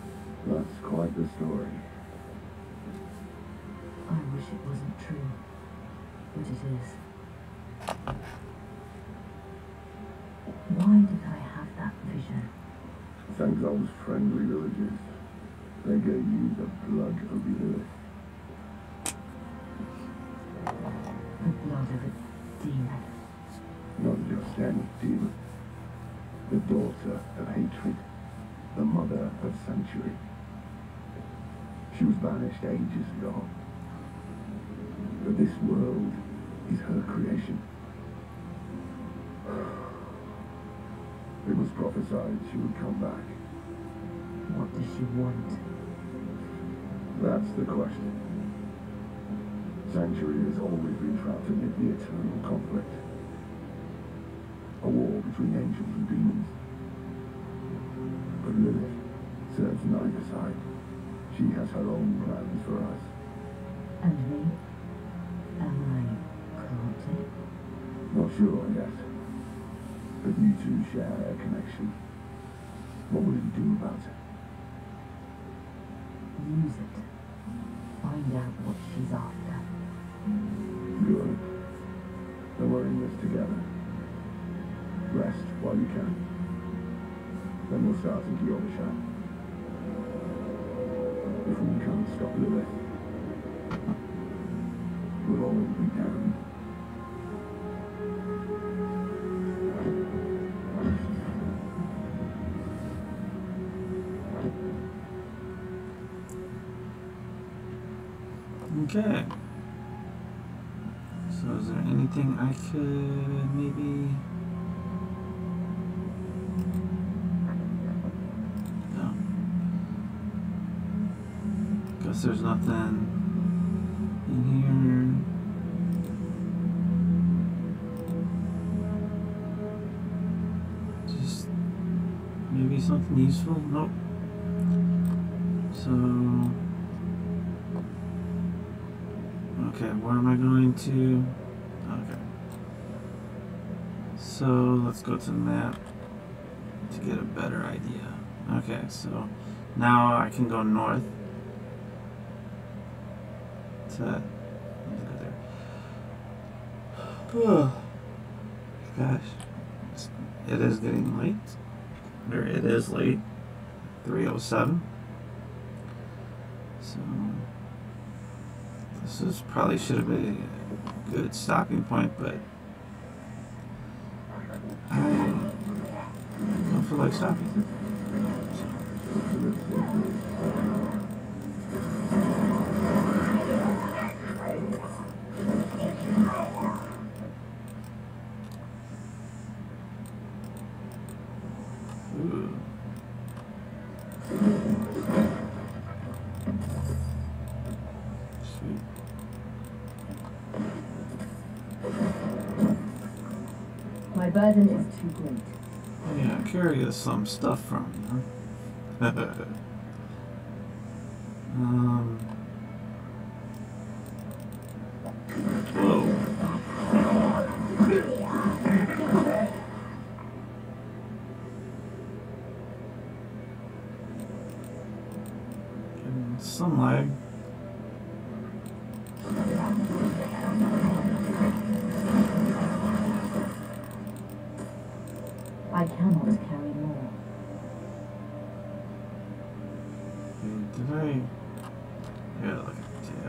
That's quite the story. I wish it wasn't true. but it is. Why did I have that vision? Thanks those friendly villagers. They gave you the blood of Lilith. The blood of a demon. Not just any demon. The daughter of hatred. The mother of sanctuary. She was banished ages ago. But this world is her creation. It was prophesied she would come back. What does she want? That's the question. Sanctuary has always been trapped amid the eternal conflict. A war between angels and demons. But Lilith serves neither side. She has her own plans for us. And me? Am I corrupted? Not sure yet. But you two share a connection. What will you do about it? Use it. Find out what she's after. Good. Then we're in this together. Rest while you can. Then we'll start into your shadow. If we can't stop Lilith, we'll always be down. Okay. So is there anything I could maybe... No. Guess there's nothing in here. Just maybe something useful? Nope. So... Okay, where am I going to? Okay. So let's go to the map to get a better idea. Okay, so now I can go north to let me go there. Oh, gosh, it is getting late. Or it is late. 3:07. So this is probably should have been a good stopping point, but I don't feel like stopping. Ooh. Sweet. My burden is too great. Yeah, carry us some stuff from you. Whoa. Getting some lag. I cannot carry more. Did I? Yeah, look at that.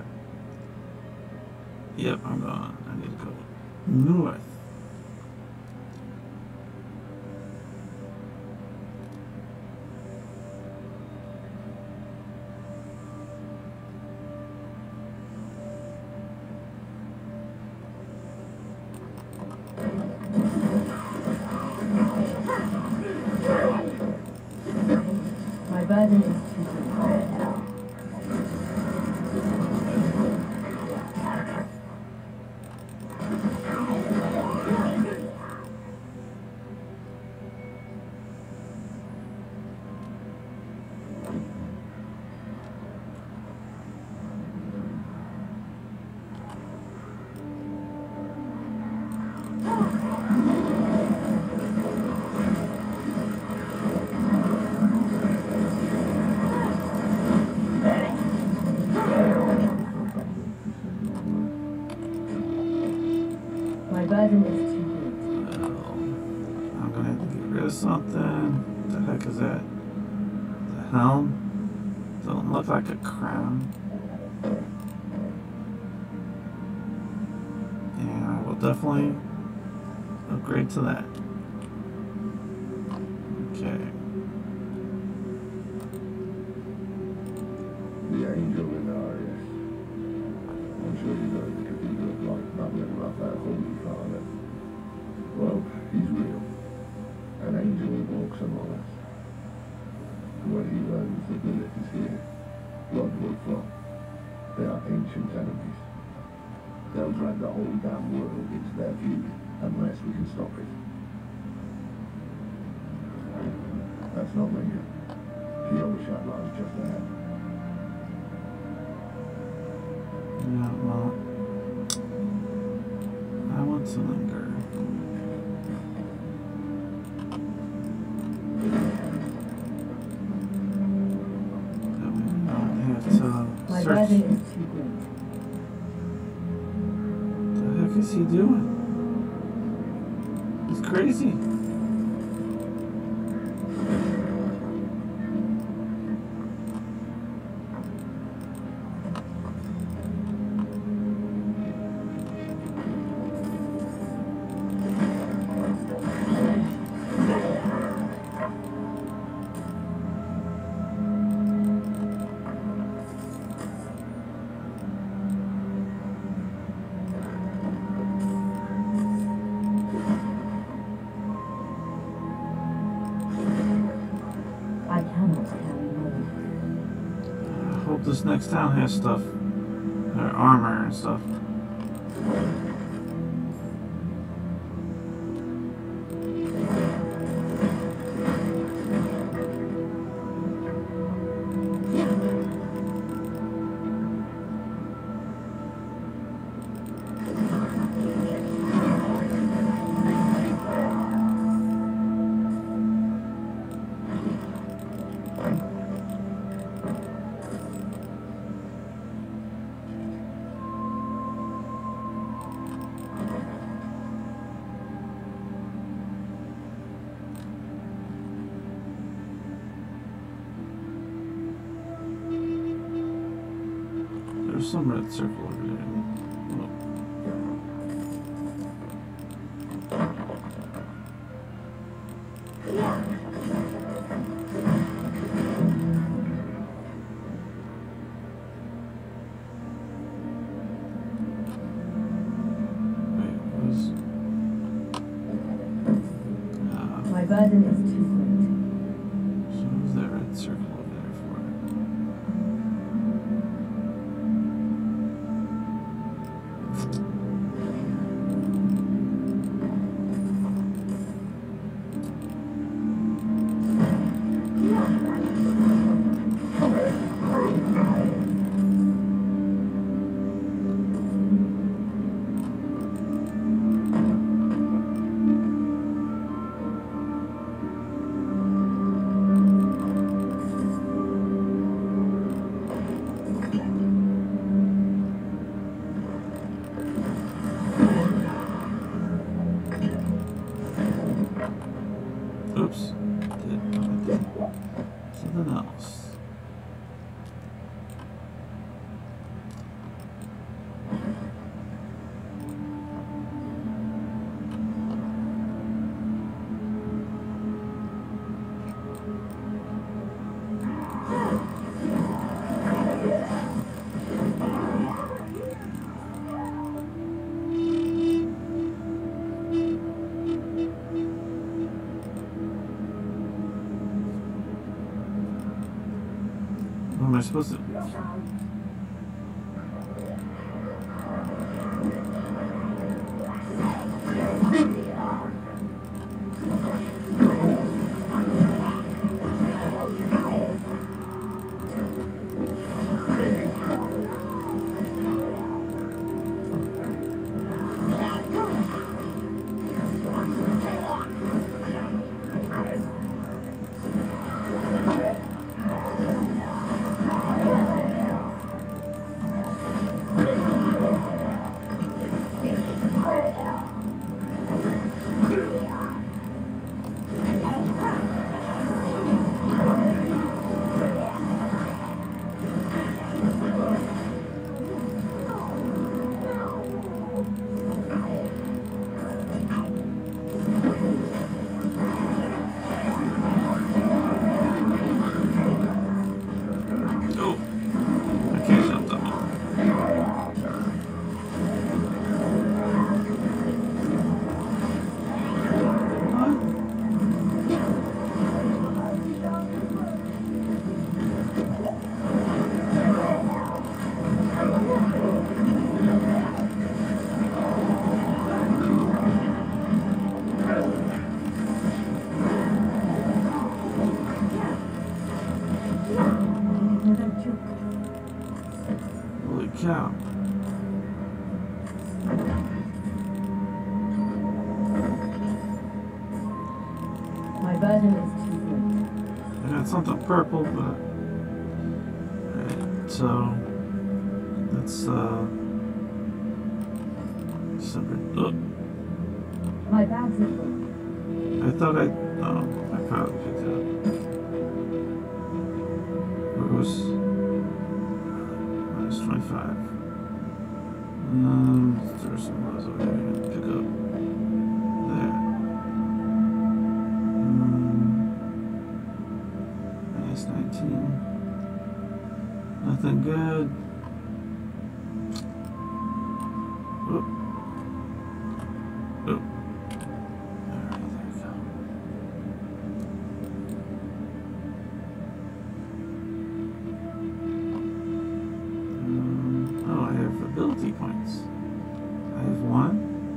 Yep, I'm gone. I need to go north. My burden is too great. burden is too great. Well, I'm gonna have to get rid of something. What the heck is that? The helm? Doesn't look like a crown. Yeah, I will definitely upgrade to that. Okay. The angel in Arius. I'm sure you know the cathedral of light bubbling like that holy father. Well, he's real. An angel who walks among us. When he learns the bullet is here, blood will flow. They are ancient enemies. They'll drag the whole damn world into their feud unless we can stop it. That's not Linger. The overshot lies just ahead. Yeah, well, I want to linger. That way I don't have to My search. burden is too great. What the heck is he doing? He's crazy. I cannot carry more. I hope this next town has stuff. Or armor and stuff. There's some red circle over there. Oh. Wait, what was... My burden is too great. So what was that red circle over there for? Oops. Something else. What am I supposed to... is too late. I got something purple, but alright, so let's separate. Oh, My bags are full. I thought I probably picked it up. Where was minus 25? There's some of those over there to pick up. There. Minus 19. Nothing good. Oop. Oop. Alright, there we go. Oh, I have ability points. I have one.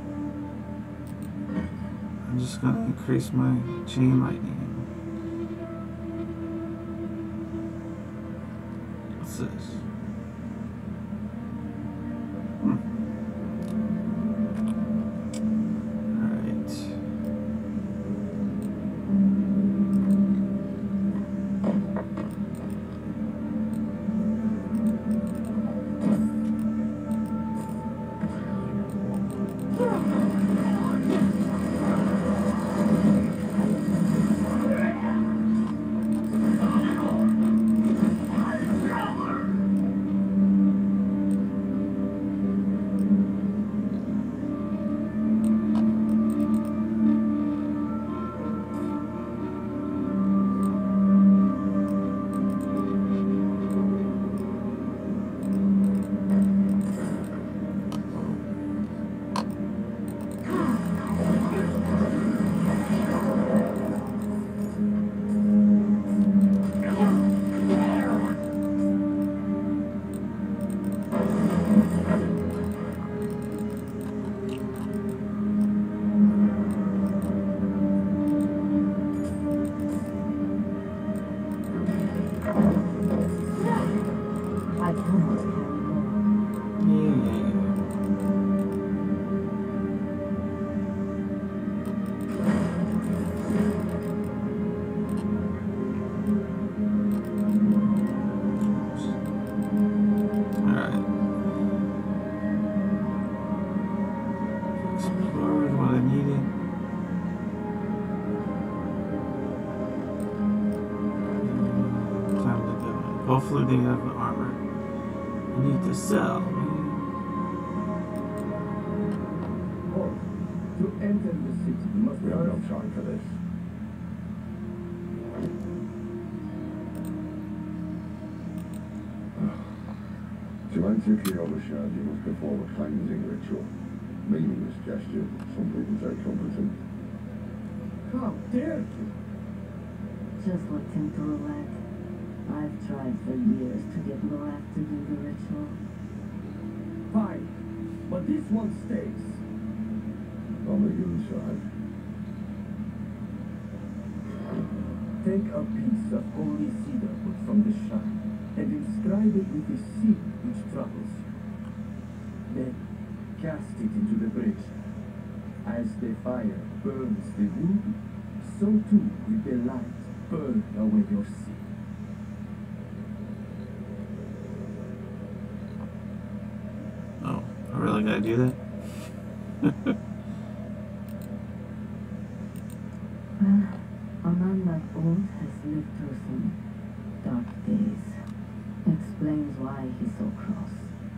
I'm just gonna increase my chain lightning. What's this? Alright. I cannot carry more. Yeah. Alright. Explored what I needed. Time to go. Hopefully they have armor. I need to sell. Oh, to enter the city, you must be no time for this. To enter Kyoto's Journey, you must perform a cleansing ritual. Meaningless gesture, some people say competent. How dare you! Just looked into roulette. I've tried for years to get Lorath to do the ritual. Fine, but this one stays. On the good side. Take a piece of holy cedar wood from the shrine and inscribe it with the seal which troubles you. Then cast it into the bridge. As the fire burns the wood, so too will the light burn away your sin. Oh, I really gotta do that? Well, a man that old has lived through some dark days. Explains why he's so cross.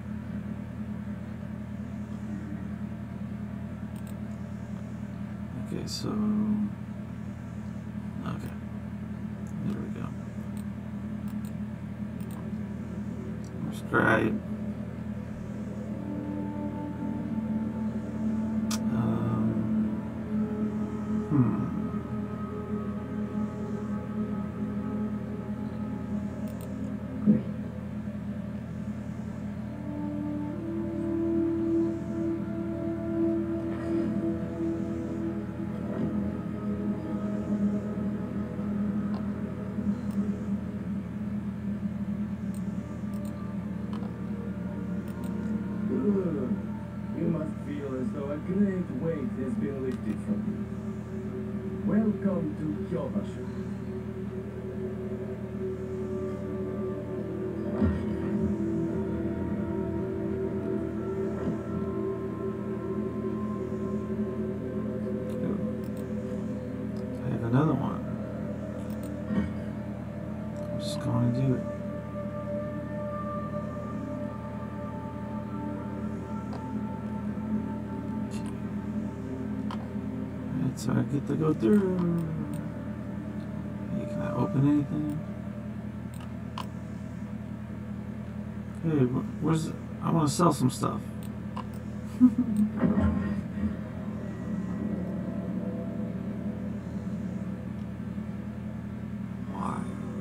Okay, so... Okay. There we go. Scribe. You must feel as though a great weight has been lifted from you. Welcome to Kyobashi. I have another one. I'm just going to do it. Alright, so I get to go through. Hey, can I open anything? Hey, where's... I want to sell some stuff. Why?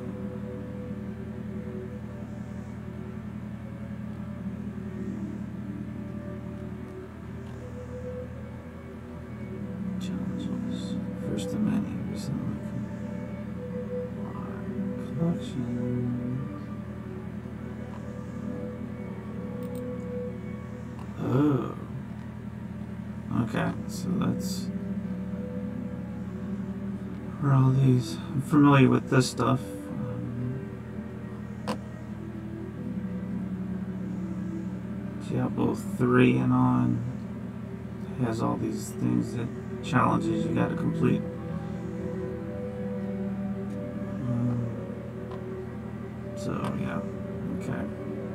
Challenges. First of many. Recently. Collection. Oh. Okay, so that's where all these. I'm familiar with this stuff. Diablo 3 and on has all these things that challenges you gotta complete. So yeah, okay.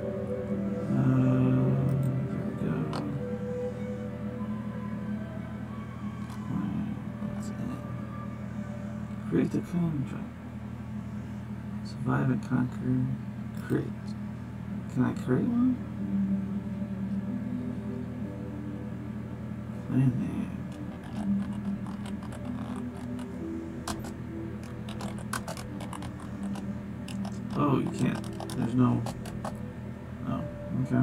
Create the contract. Survive and conquer. Create. Can I create one? Plan name. Oh, you can't. There's no. Oh, okay.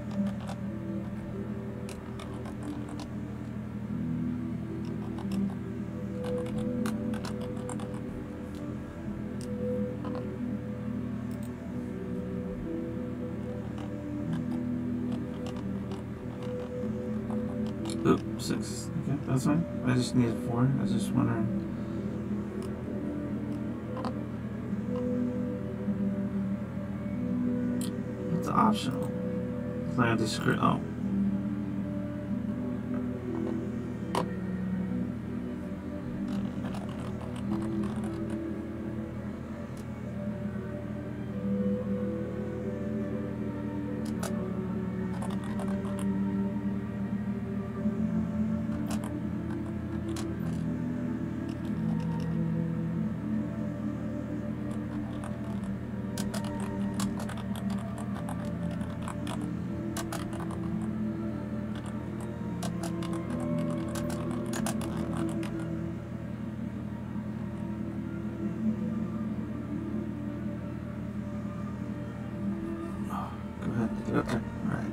Oop, 6. Okay, that's fine. I just needed 4. I was just wondering. It's optional. Plan to script. Oh. Okay, alright.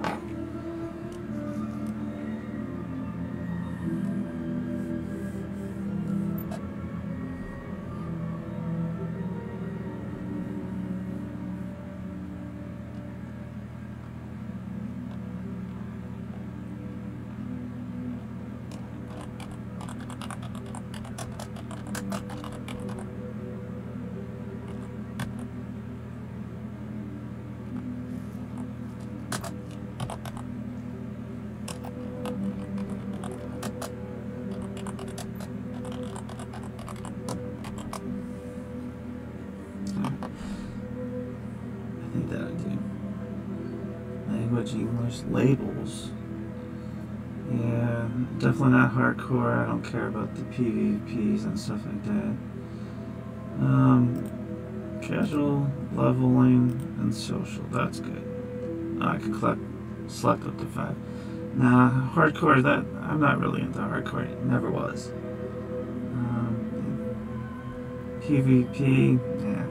English labels. Yeah, definitely not hardcore. I don't care about the PvPs and stuff like that. Casual, leveling, and social. That's good. I can select up to 5. Nah, hardcore. That I'm not really into hardcore. It never was. PvP. Yeah.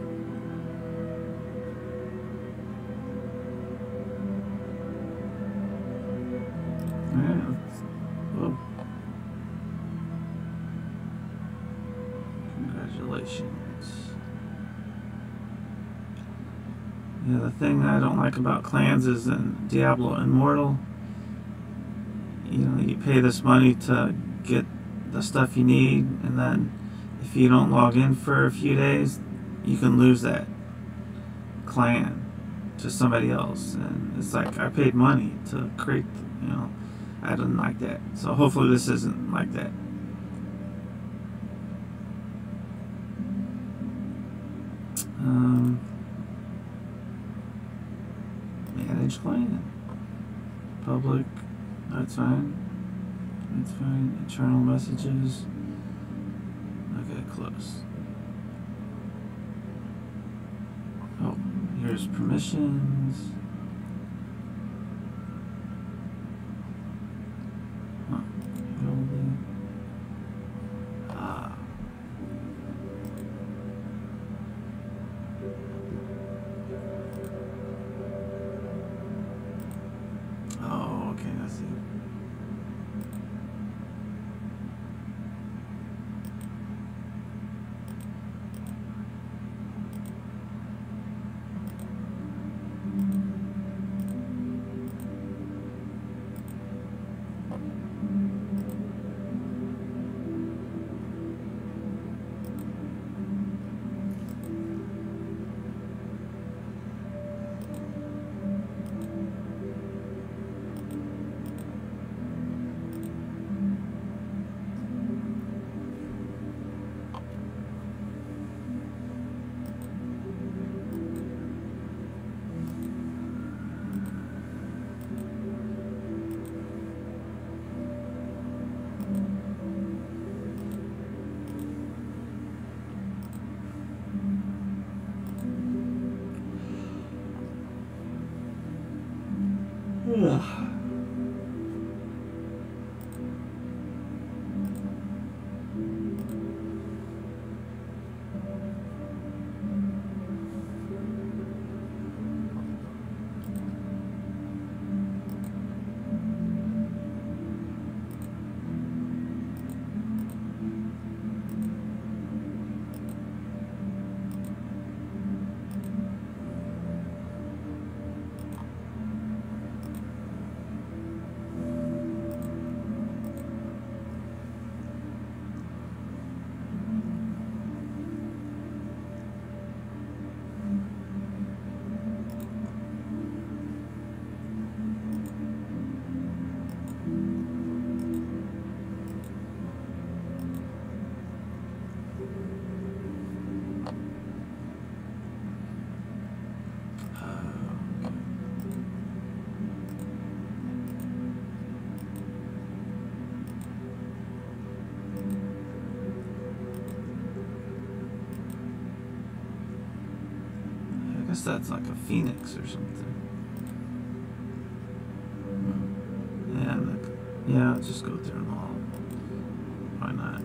Congratulations. Yeah, the thing I don't like about clans is in Diablo Immortal, you know, you pay this money to get the stuff you need, and then if you don't log in for a few days, you can lose that clan to somebody else. And it's like, I paid money to create, you know, I didn't like that. So hopefully this isn't like that. Manage clan. Public, that's fine. That's fine. Internal messages. Okay, close. Oh, here's permissions. Huh. Ah. Oh, okay, I see. Ugh. I guess that's like a phoenix or something. Yeah, like, yeah, let's just go through them all. Why not?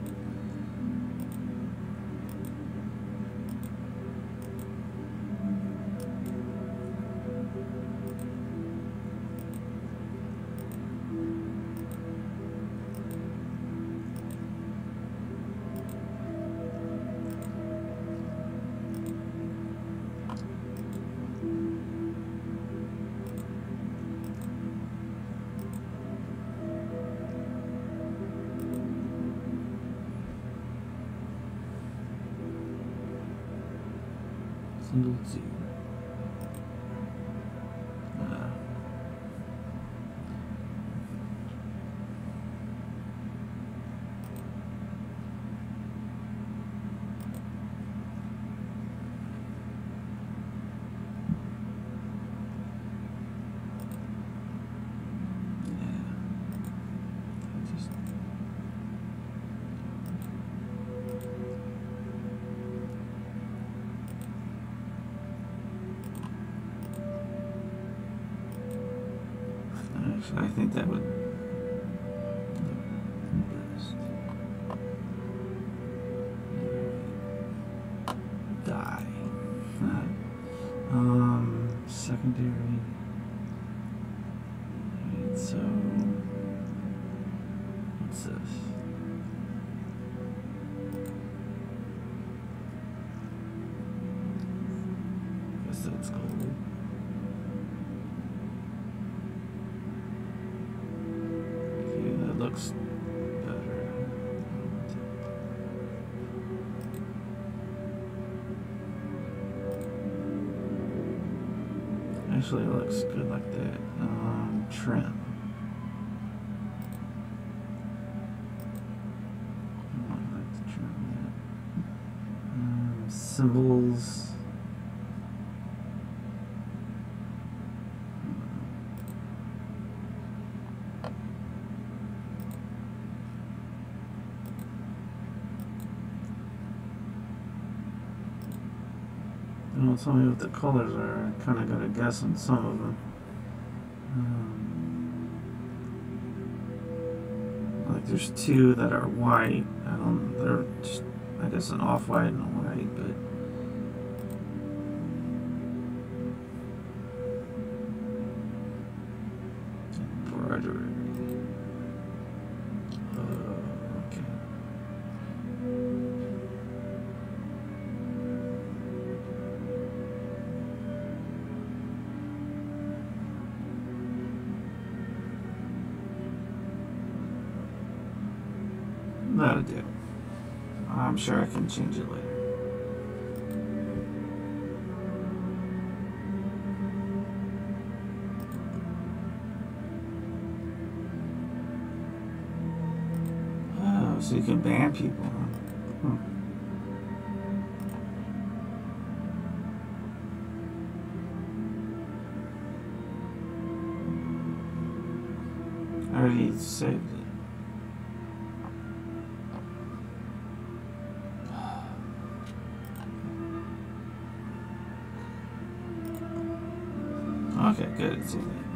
Single two. Actually, I think that would best. Die. Secondary. Alright, so what's this? Guess that's gold. Looks better. Actually, it looks good like that. Trim. I like to trim that. Symbols. Don't tell me what the colors are. I kind of got to guess on some of them. Like there's two that are white. They're just, I guess, an off-white and a white, but embroidery. Okay. That'll do. I'm sure I can change it later. Oh, so you can ban people, huh? I already saved it. Okay, good. It's in there.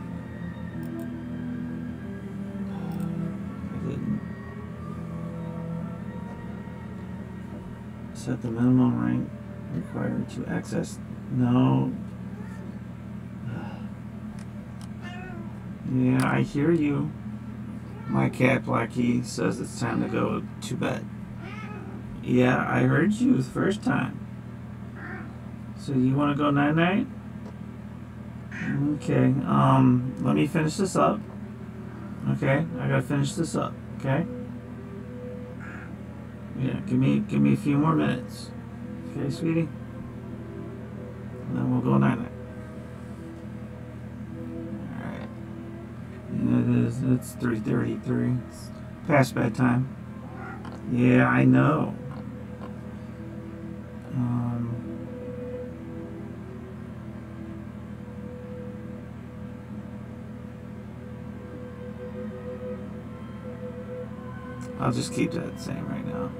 I didn't set the minimum rank required to access. No. Yeah, I hear you. My cat Blackie says it's time to go to bed. Yeah, I heard you the first time. So you want to go night-night? Okay, let me finish this up. Okay, I gotta finish this up, okay? Yeah, give me a few more minutes. Okay, sweetie? And then we'll go night-night. Alright. Yeah, it's 3:33. It's past bedtime. Yeah, I know. I'll just keep that the same right now.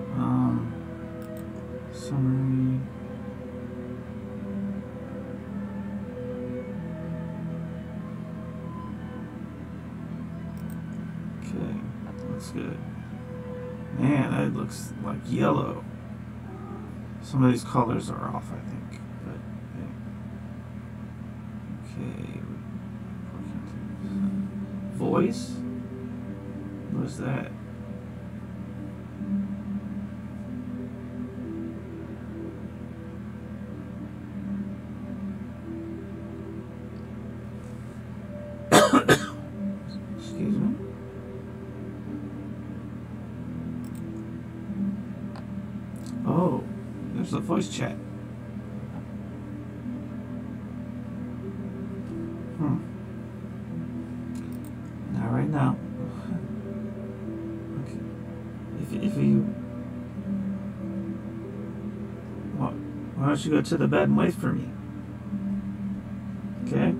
Summary. Okay, that's good. Man, that looks like yellow. Some of these colors are off, I think. But yeah. Okay. Voice? What is that? Excuse me. Oh, there's a voice chat. Not right now. Okay. If you, well, why don't you go to the bed and wait for me? Okay.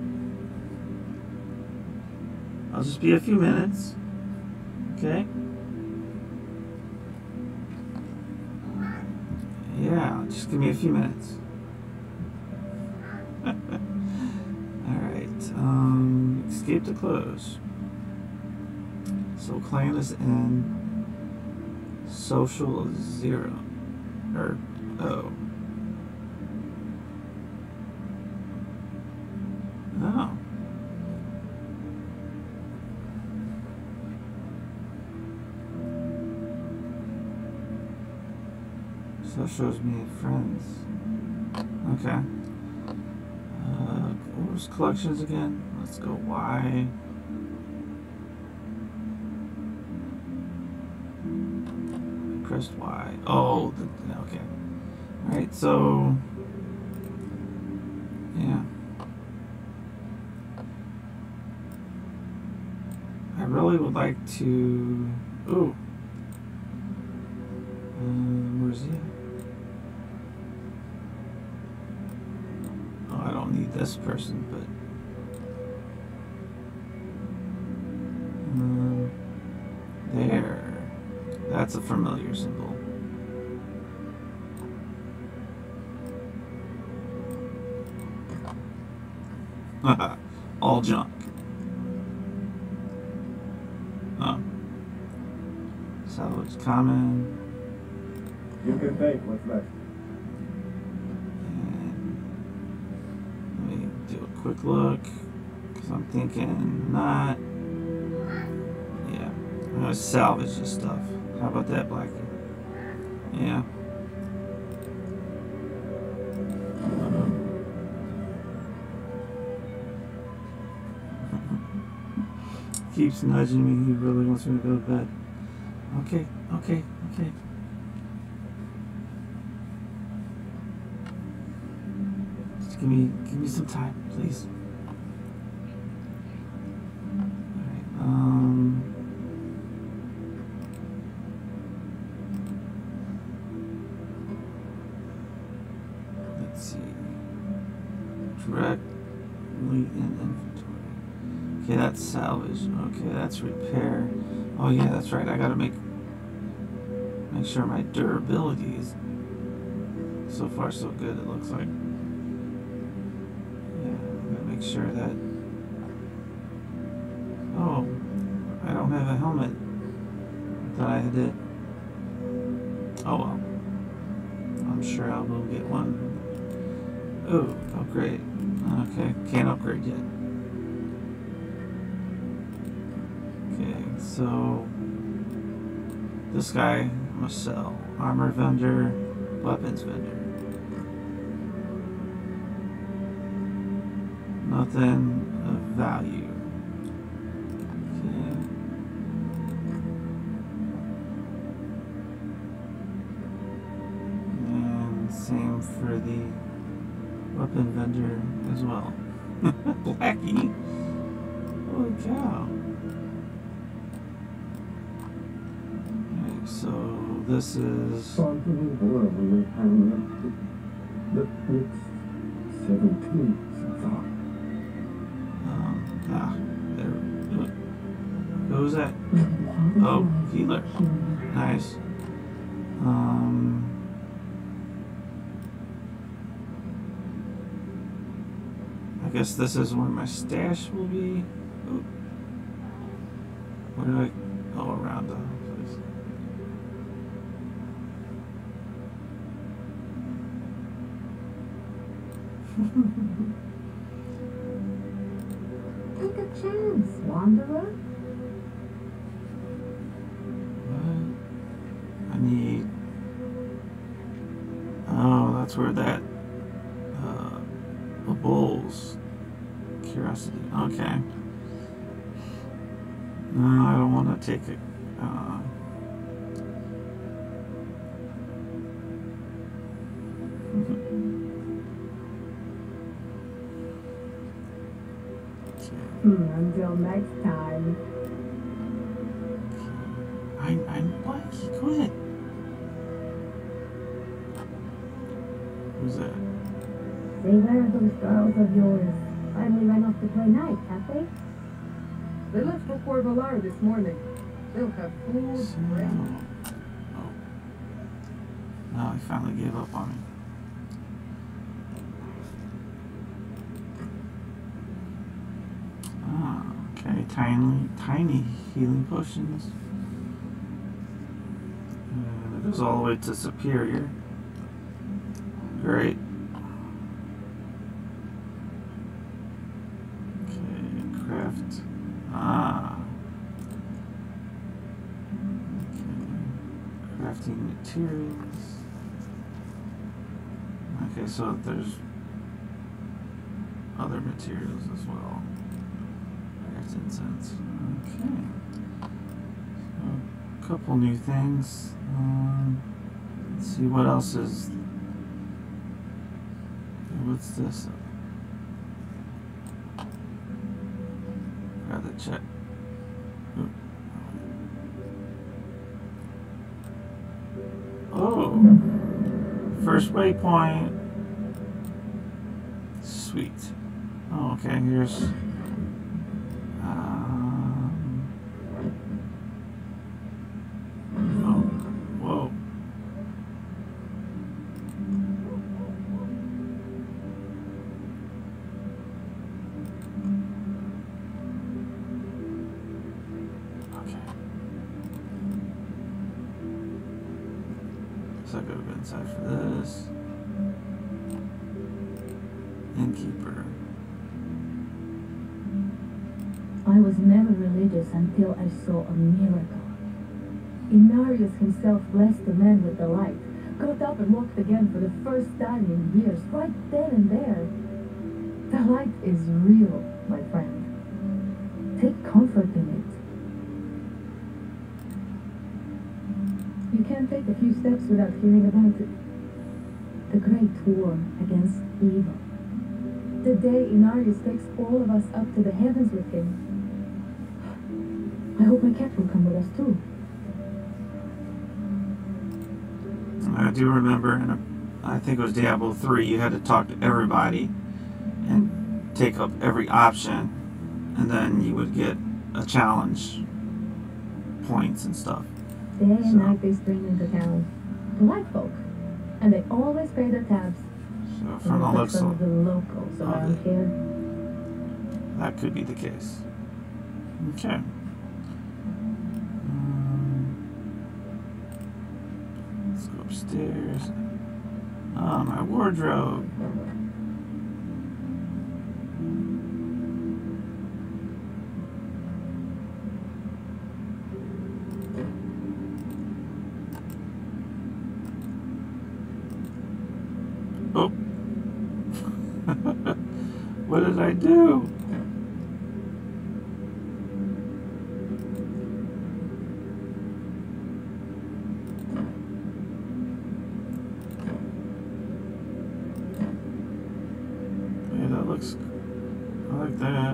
I'll just be a few minutes. Okay. Yeah, just give me a few minutes. Alright, escape to close. So clan is in. Social is 0. Or, oh. Oh. So it shows me friends. Okay. What was collections again? Let's go Y. Pressed Y. Oh, okay. Alright, so yeah. would like to. Ooh. Where's he? Oh, I don't need this person, but. There. That's a familiar symbol. Haha. All junk. Oh. Salvage common. You can take what's left. And let me do a quick look. Because I'm thinking not. Yeah. I'm going to salvage this stuff. How about that, Blackie? Yeah. Keeps nudging me. He really wants me to go to bed. Okay, okay, okay. Just give me some time, please. Alright, let's see. Directly in inventory. Okay, that's salvage. Okay, that's repair. Oh yeah, that's right. I gotta make sure my durability is so far so good. It looks like. Yeah, I gotta make sure that. Oh, I don't have a helmet. I thought I did. Oh well. I'm sure I will get one. Oh, upgrade. Okay, can't upgrade yet. Okay, so this guy must sell. Armor vendor, weapons vendor. Nothing of value. Okay. And same for the weapon vendor as well. Blackie. Holy cow. So this is The it's 17 since there. Who was that? Oh, healer. Nice. I guess this is where my stash will be. Ooh. Where do I? Oh, around the place. Take a chance, wanderer. What? I need. Oh, that's where that. The bull's curiosity. Okay. No, I don't want to take it. Until next time. I'm Blackie. Quit. Who's that? Say, where are those girls of yours? Finally ran off to play night, have they? They left before Valar this morning. They'll have food, rest. Oh. No, he finally gave up on me. Ah, okay. Tiny healing potions. And it goes all the way to Superior. Great. Okay, craft. Ah. Okay. Crafting materials. Okay, so there's other materials as well. There's incense. Okay. So, a couple new things. Let's see what else is. What's this? Gotta check. Ooh, Oh, first waypoint. Sweet. Oh, okay, here's... oh, whoa. Okay. So I gotta go inside for this. Innkeeper. I was never religious until I saw a miracle. Inarius himself blessed the man with the light, got up and walked again for the first time in years, right then and there. The light is real, my friend. Take comfort in it. You can't take a few steps without hearing about it. The great war against evil. The day Inarius takes all of us up to the heavens with him. I hope my cat will come with us too. I do remember, I think it was Diablo 3, you had to talk to everybody and take up every option, and then you would get a challenge, points and stuff. Day and night they stream into town. Polite folk. And they always pay their tabs. So from the looks of the locals around here. That could be the case. Okay. Let's go upstairs. Oh, my wardrobe. Oh. What did I do? Yeah, that looks... I like that.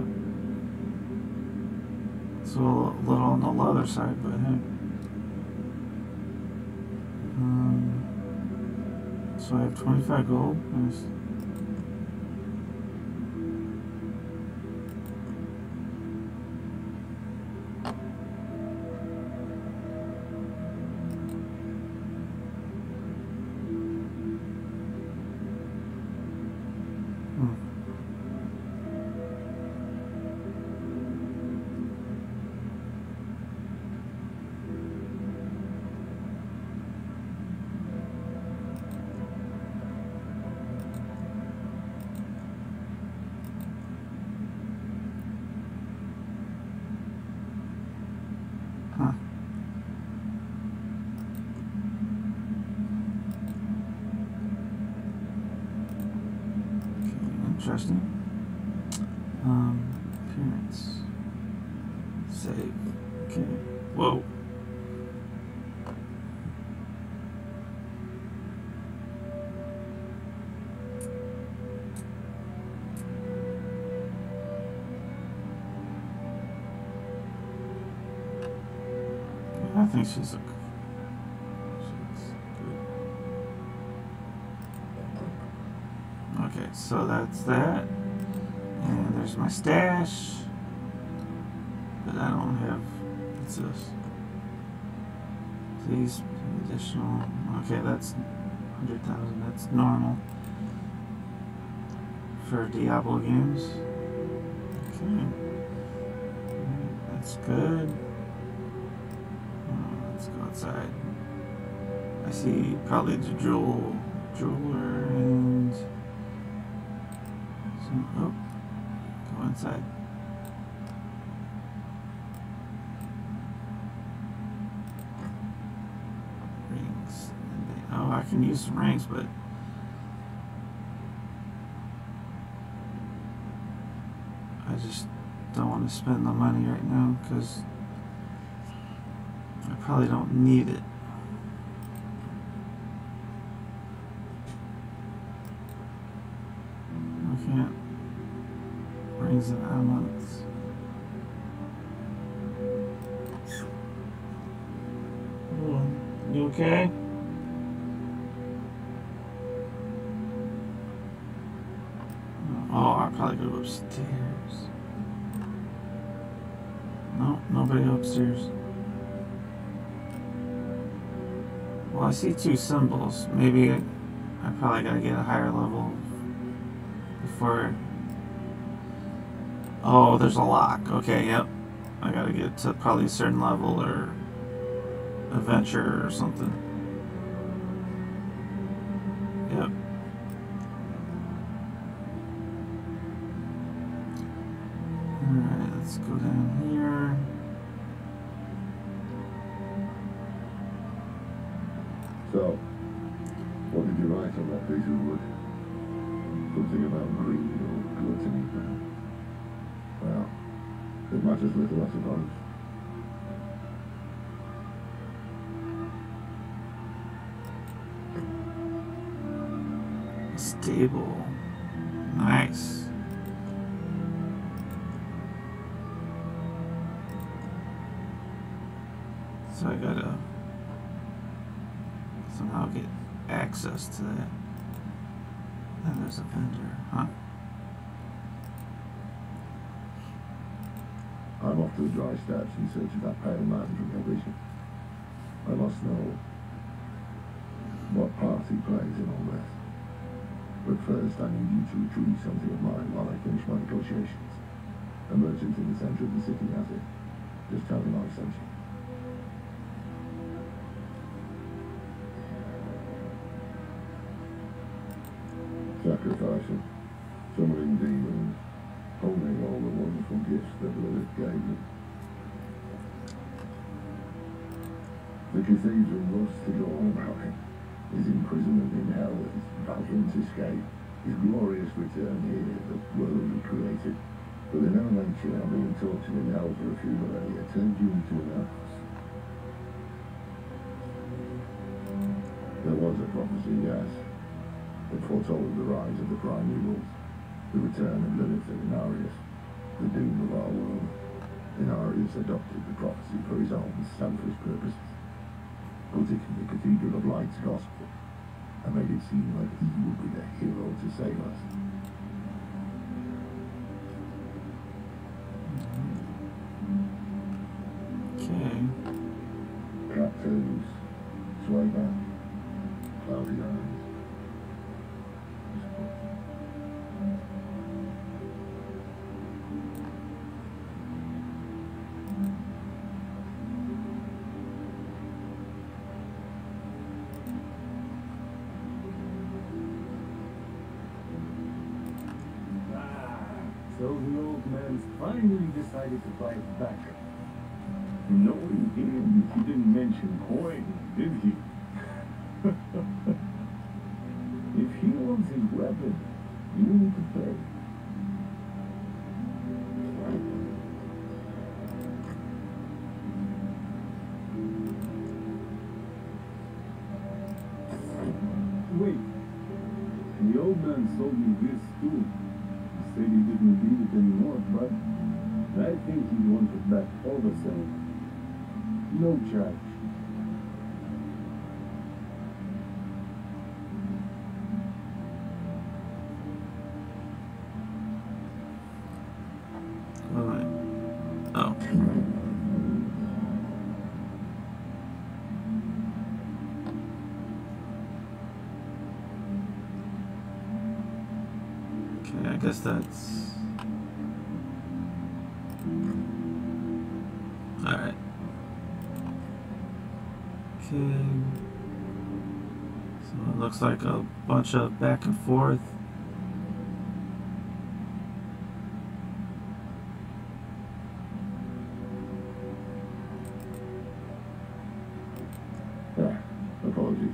It's a little on the leather side, but hey. So I have 25 gold. Nice. Huh. Okay, interesting. Appearance. Save. Okay. Whoa. I think she's good. Okay, so that's that. And there's my stash. But I don't have... What's this? Please, additional... Okay, that's 100,000. That's normal for Diablo games. Okay. That's good. Let's go outside. I see probably the jeweler and some, oh, go inside. Rings. Oh, I can use some rings, but I just don't want to spend the money right now because I probably don't need it. I can't. Rings and amulets. Oh, you okay? probably go upstairs. No, nobody upstairs. Well, I see 2 symbols. Maybe I probably gotta get a higher level before. Oh, there's a lock. Okay, yep. I gotta get to probably a certain level or adventure or something. Yep. Alright, let's go down here. So, what did you write on that piece of wood? Something about greed or gluttony, perhaps? Well, it matters little, I suppose. Stable. Nice. So I gotta somehow get access to that. Then there's a vendor, huh? I'm off to the dry steps in search of that pale man from your vision. I must know what part he plays in all this. But first, I need you to retrieve something of mine while I finish my negotiations. A merchant in the center of the city has it. Just tell him I sent you. Sacrificing, summoning demons, holding all the wonderful gifts that Lilith gave me. The cathedral rusted all about him. His imprisonment in hell, his valiant escape, his glorious return here, the world he created. But the nature of being tortured in hell for a few millennia turned you into an ass. There was a prophecy, yes, that foretold the rise of the primevals, the return of Lilith and Inarius, the doom of our world. Inarius adopted the prophecy for his own selfish purposes, put it in the Cathedral of Light's gospel, and made it seem like he would be the hero to save us. Okay. Tattoos, sway back, cloudy eyes. So the old man's finally decided to buy it back. Knowing him, he didn't mention coin, did he? If he wants his weapon, you need to pay. Wait, the old man sold me this too. He said he didn't need it anymore, but I think he wants it back all the same. No charge. Alright. Oh. Okay, I guess that's... Alright. Okay. So it looks like a bunch of back and forth. Apologies.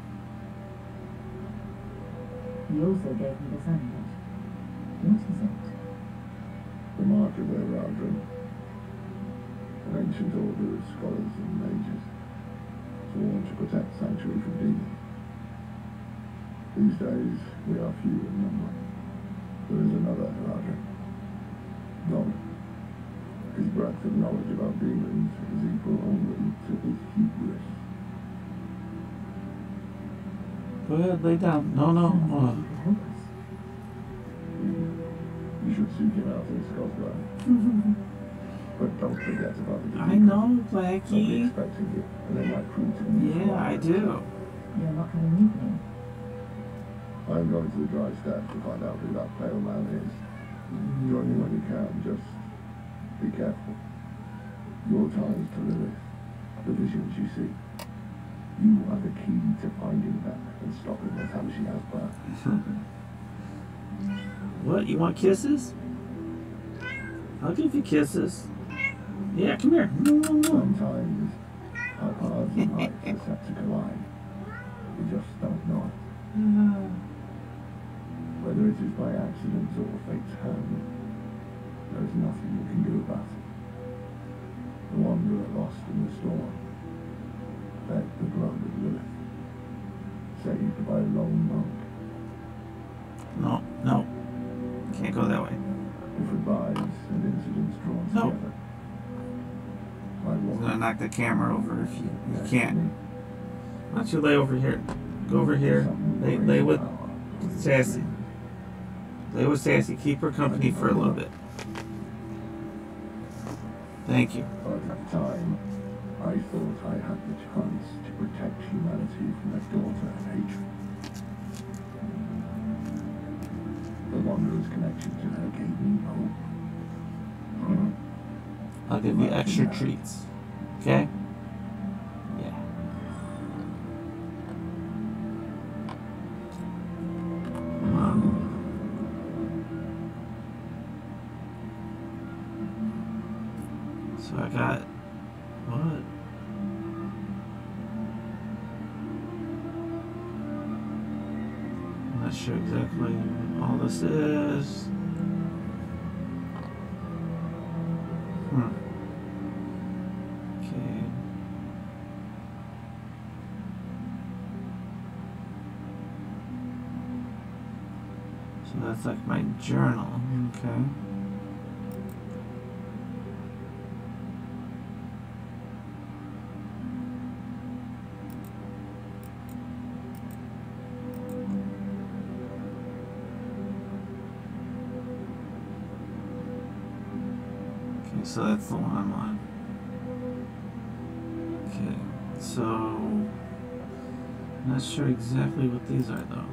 He also gave me this amulet. What is it? The mark of their Radrin. An ancient order of scholars and mages, sworn to protect Sanctuary from demons. These days, we are few in number. There is another Radrin. Don. His breadth of knowledge about demons is equal only to his hubris. Go ahead, lay down. No, no. Help us. You seek him out in Scotland. But don't forget about the I know, I'll be Blackie. expecting you, and then my crew to meet you. Yeah, I do. You're not going to meet me. I'm going to the dry stack to find out who that pale man is. Join me when you can, just be careful. Your time is to Lilith. The visions you see. You are the key to finding them and stopping the time she has planned. What? You want kisses? I'll give you kisses. Yeah, come here. Sometimes our paths in life are set to collide. We just don't know it. Whether it is by accident or fate's hand, there is nothing you can do about it. The wanderer lost in the storm, fed the blood of Lilith, saved by a lone monk. No, no. Can't go that way. If goodbyes and incidents drawn No. together, I I'm walk gonna knock the camera over if you next can't. to me. Why don't you lay over here? Go over here. Lay with Sassy. Lay with Sassy. Keep her company for a little bit. Thank you. But at the time, I thought I had the chance to protect humanity from a daughter of hatred. The Wanderer's connection to her gave me hope. I'll give you extra treats. Okay? Yeah. Come on. So I got what? I'm not sure exactly what all this is. Okay. So that's like my journal. Okay. Okay, so that's the one I'm on. Okay, so I'm not sure exactly what these are though.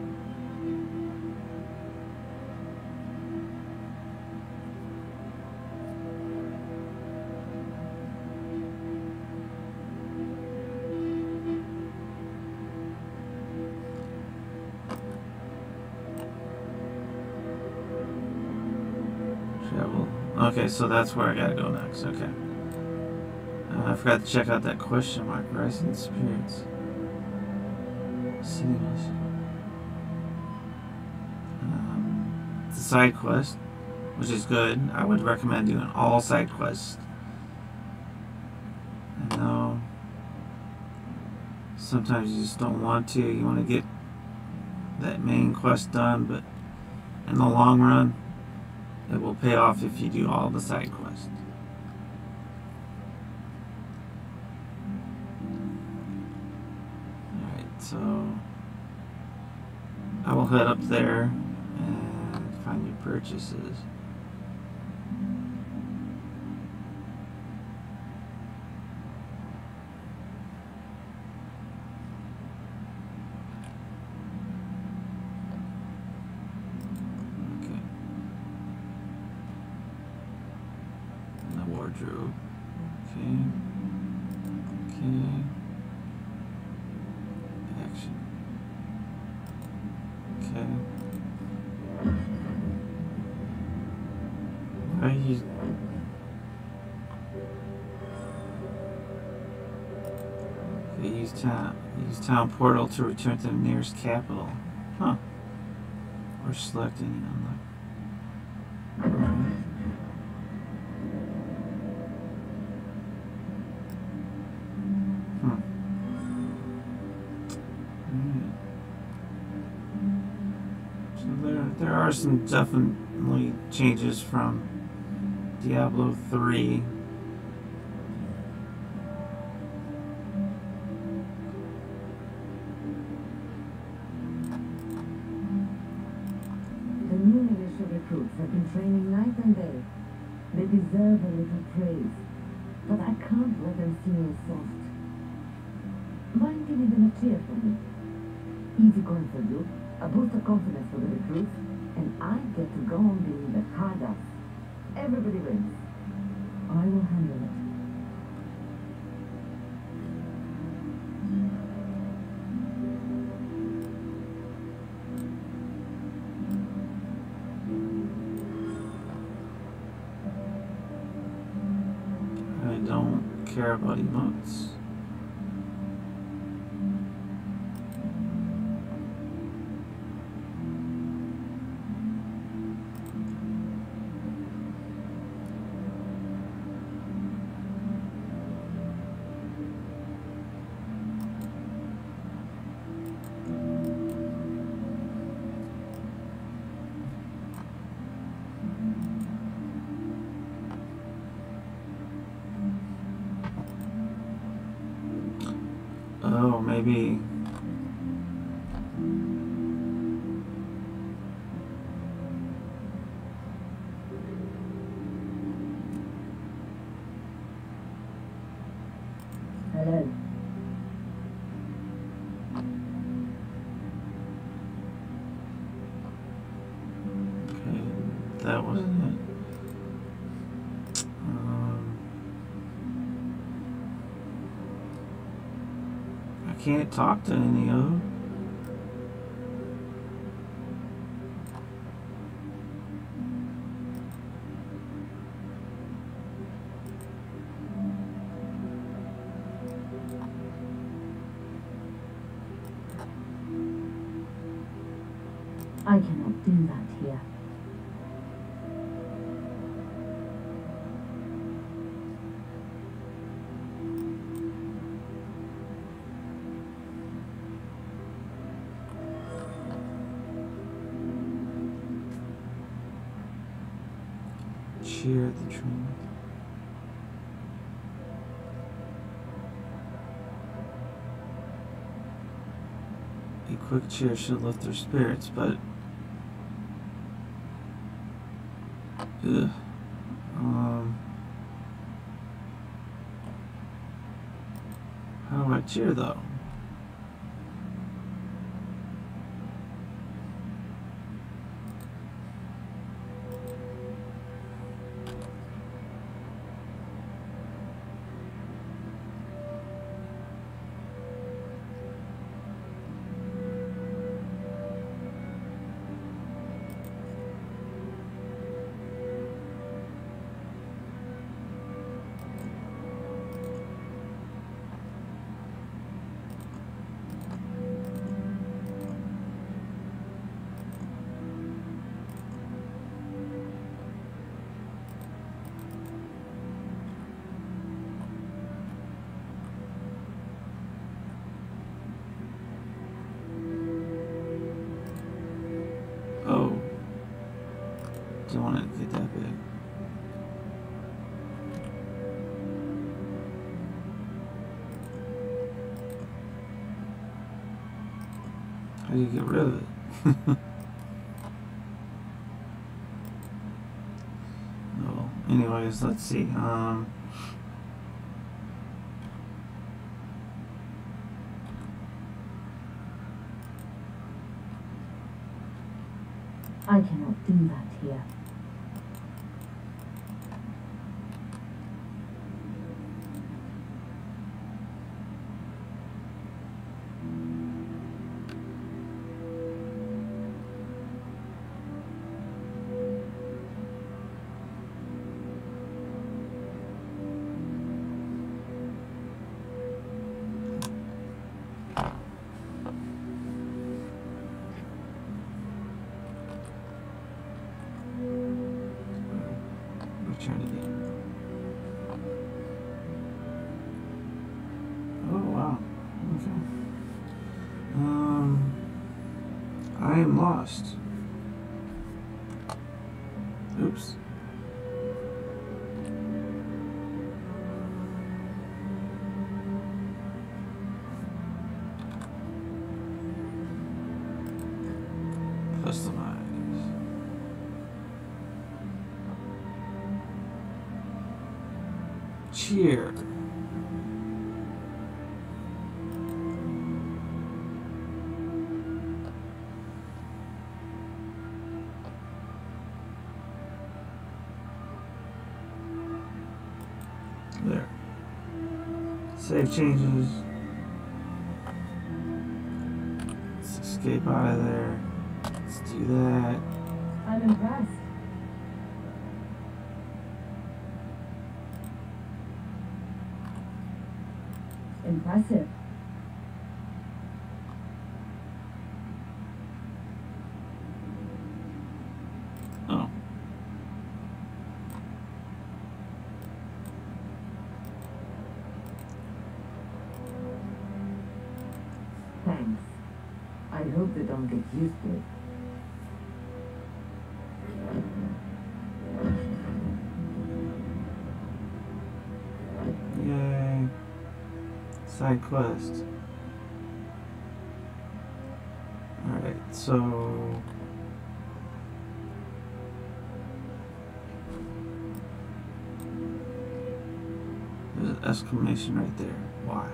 Travel. Okay, so that's where I gotta go next. Okay. I forgot to check out that question mark. Rising Spirits. Cinemas. It's a side quest, which is good. I would recommend doing all side quests. I know sometimes you just don't want to. You want to get that main quest done, but in the long run, it will pay off if you do all the side quests. Alright, so I will head up there and find your purchases. Okay. And the wardrobe. Okay. Okay. Action. Okay. Why you? Okay, use town portal to return to the nearest capital. Huh. Or select any unlock. So there are some definitely changes from Diablo 3. The new leader should be recruits have been training night and day. They deserve a little praise, but I can't let them see me as soft. Mind giving them a cheer for me? Easy going for you, a boost of confidence for the recruits, and I get to go on being the hard ass. Everybody wins. I will handle it. I don't care about emotes. Oh, maybe. Hello. Okay, that wasn't it. I can't talk to any of them. I cannot do that here. Cheer the train. A quick cheer should lift their spirits, but ugh. How do I cheer though? Oh, don't want it to get that big. How do you get rid of it? Well, anyways, let's see. I cannot do that here. Trying to get. Oh wow. Okay. I am lost. Oops. Customize. here? There. Save changes. Let's escape out of there. Let's do that. I'm impressed. Impressive. Oh. Thanks. I hope they don't get used to it. Yay. Side quest. Alright, so there's an exclamation right there. Why?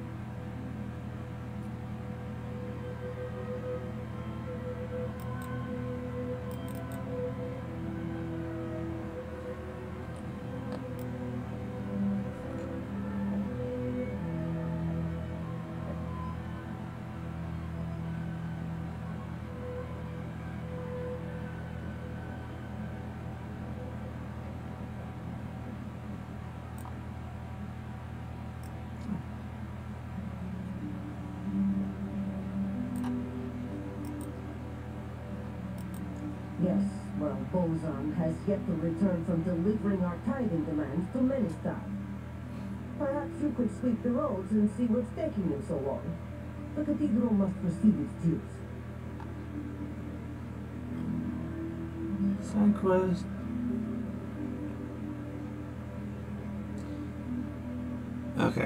Yes, well, Bozan has yet to return from delivering our tithing demands to Ministar. Perhaps you could sweep the roads and see what's taking you so long. The cathedral must receive its dues. Side quest. Okay.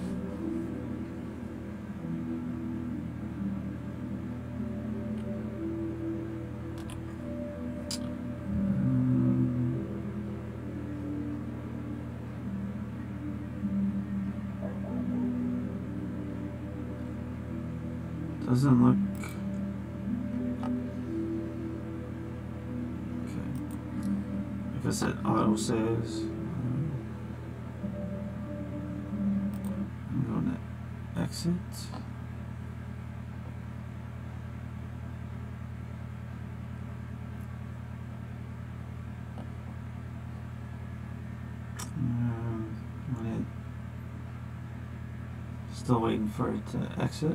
Doesn't look okay. I guess it auto saves. I'm going to exit. Still waiting for it to exit.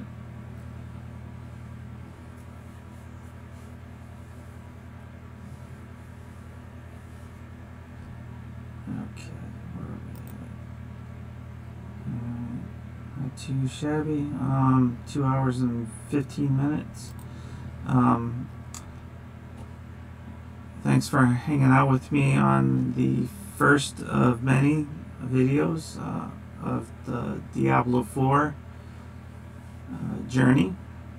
Okay, where are we at? Not too shabby. 2 hours and 15 minutes. Thanks for hanging out with me on the first of many videos of the Diablo 4 journey.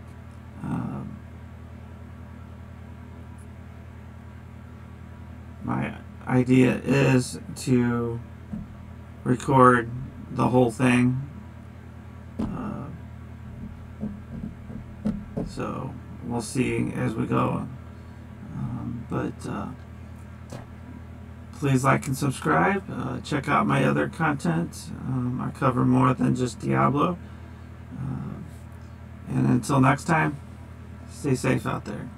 My idea is to record the whole thing, so we'll see as we go, but please like and subscribe. Check out my other content. I cover more than just Diablo, and until next time, stay safe out there.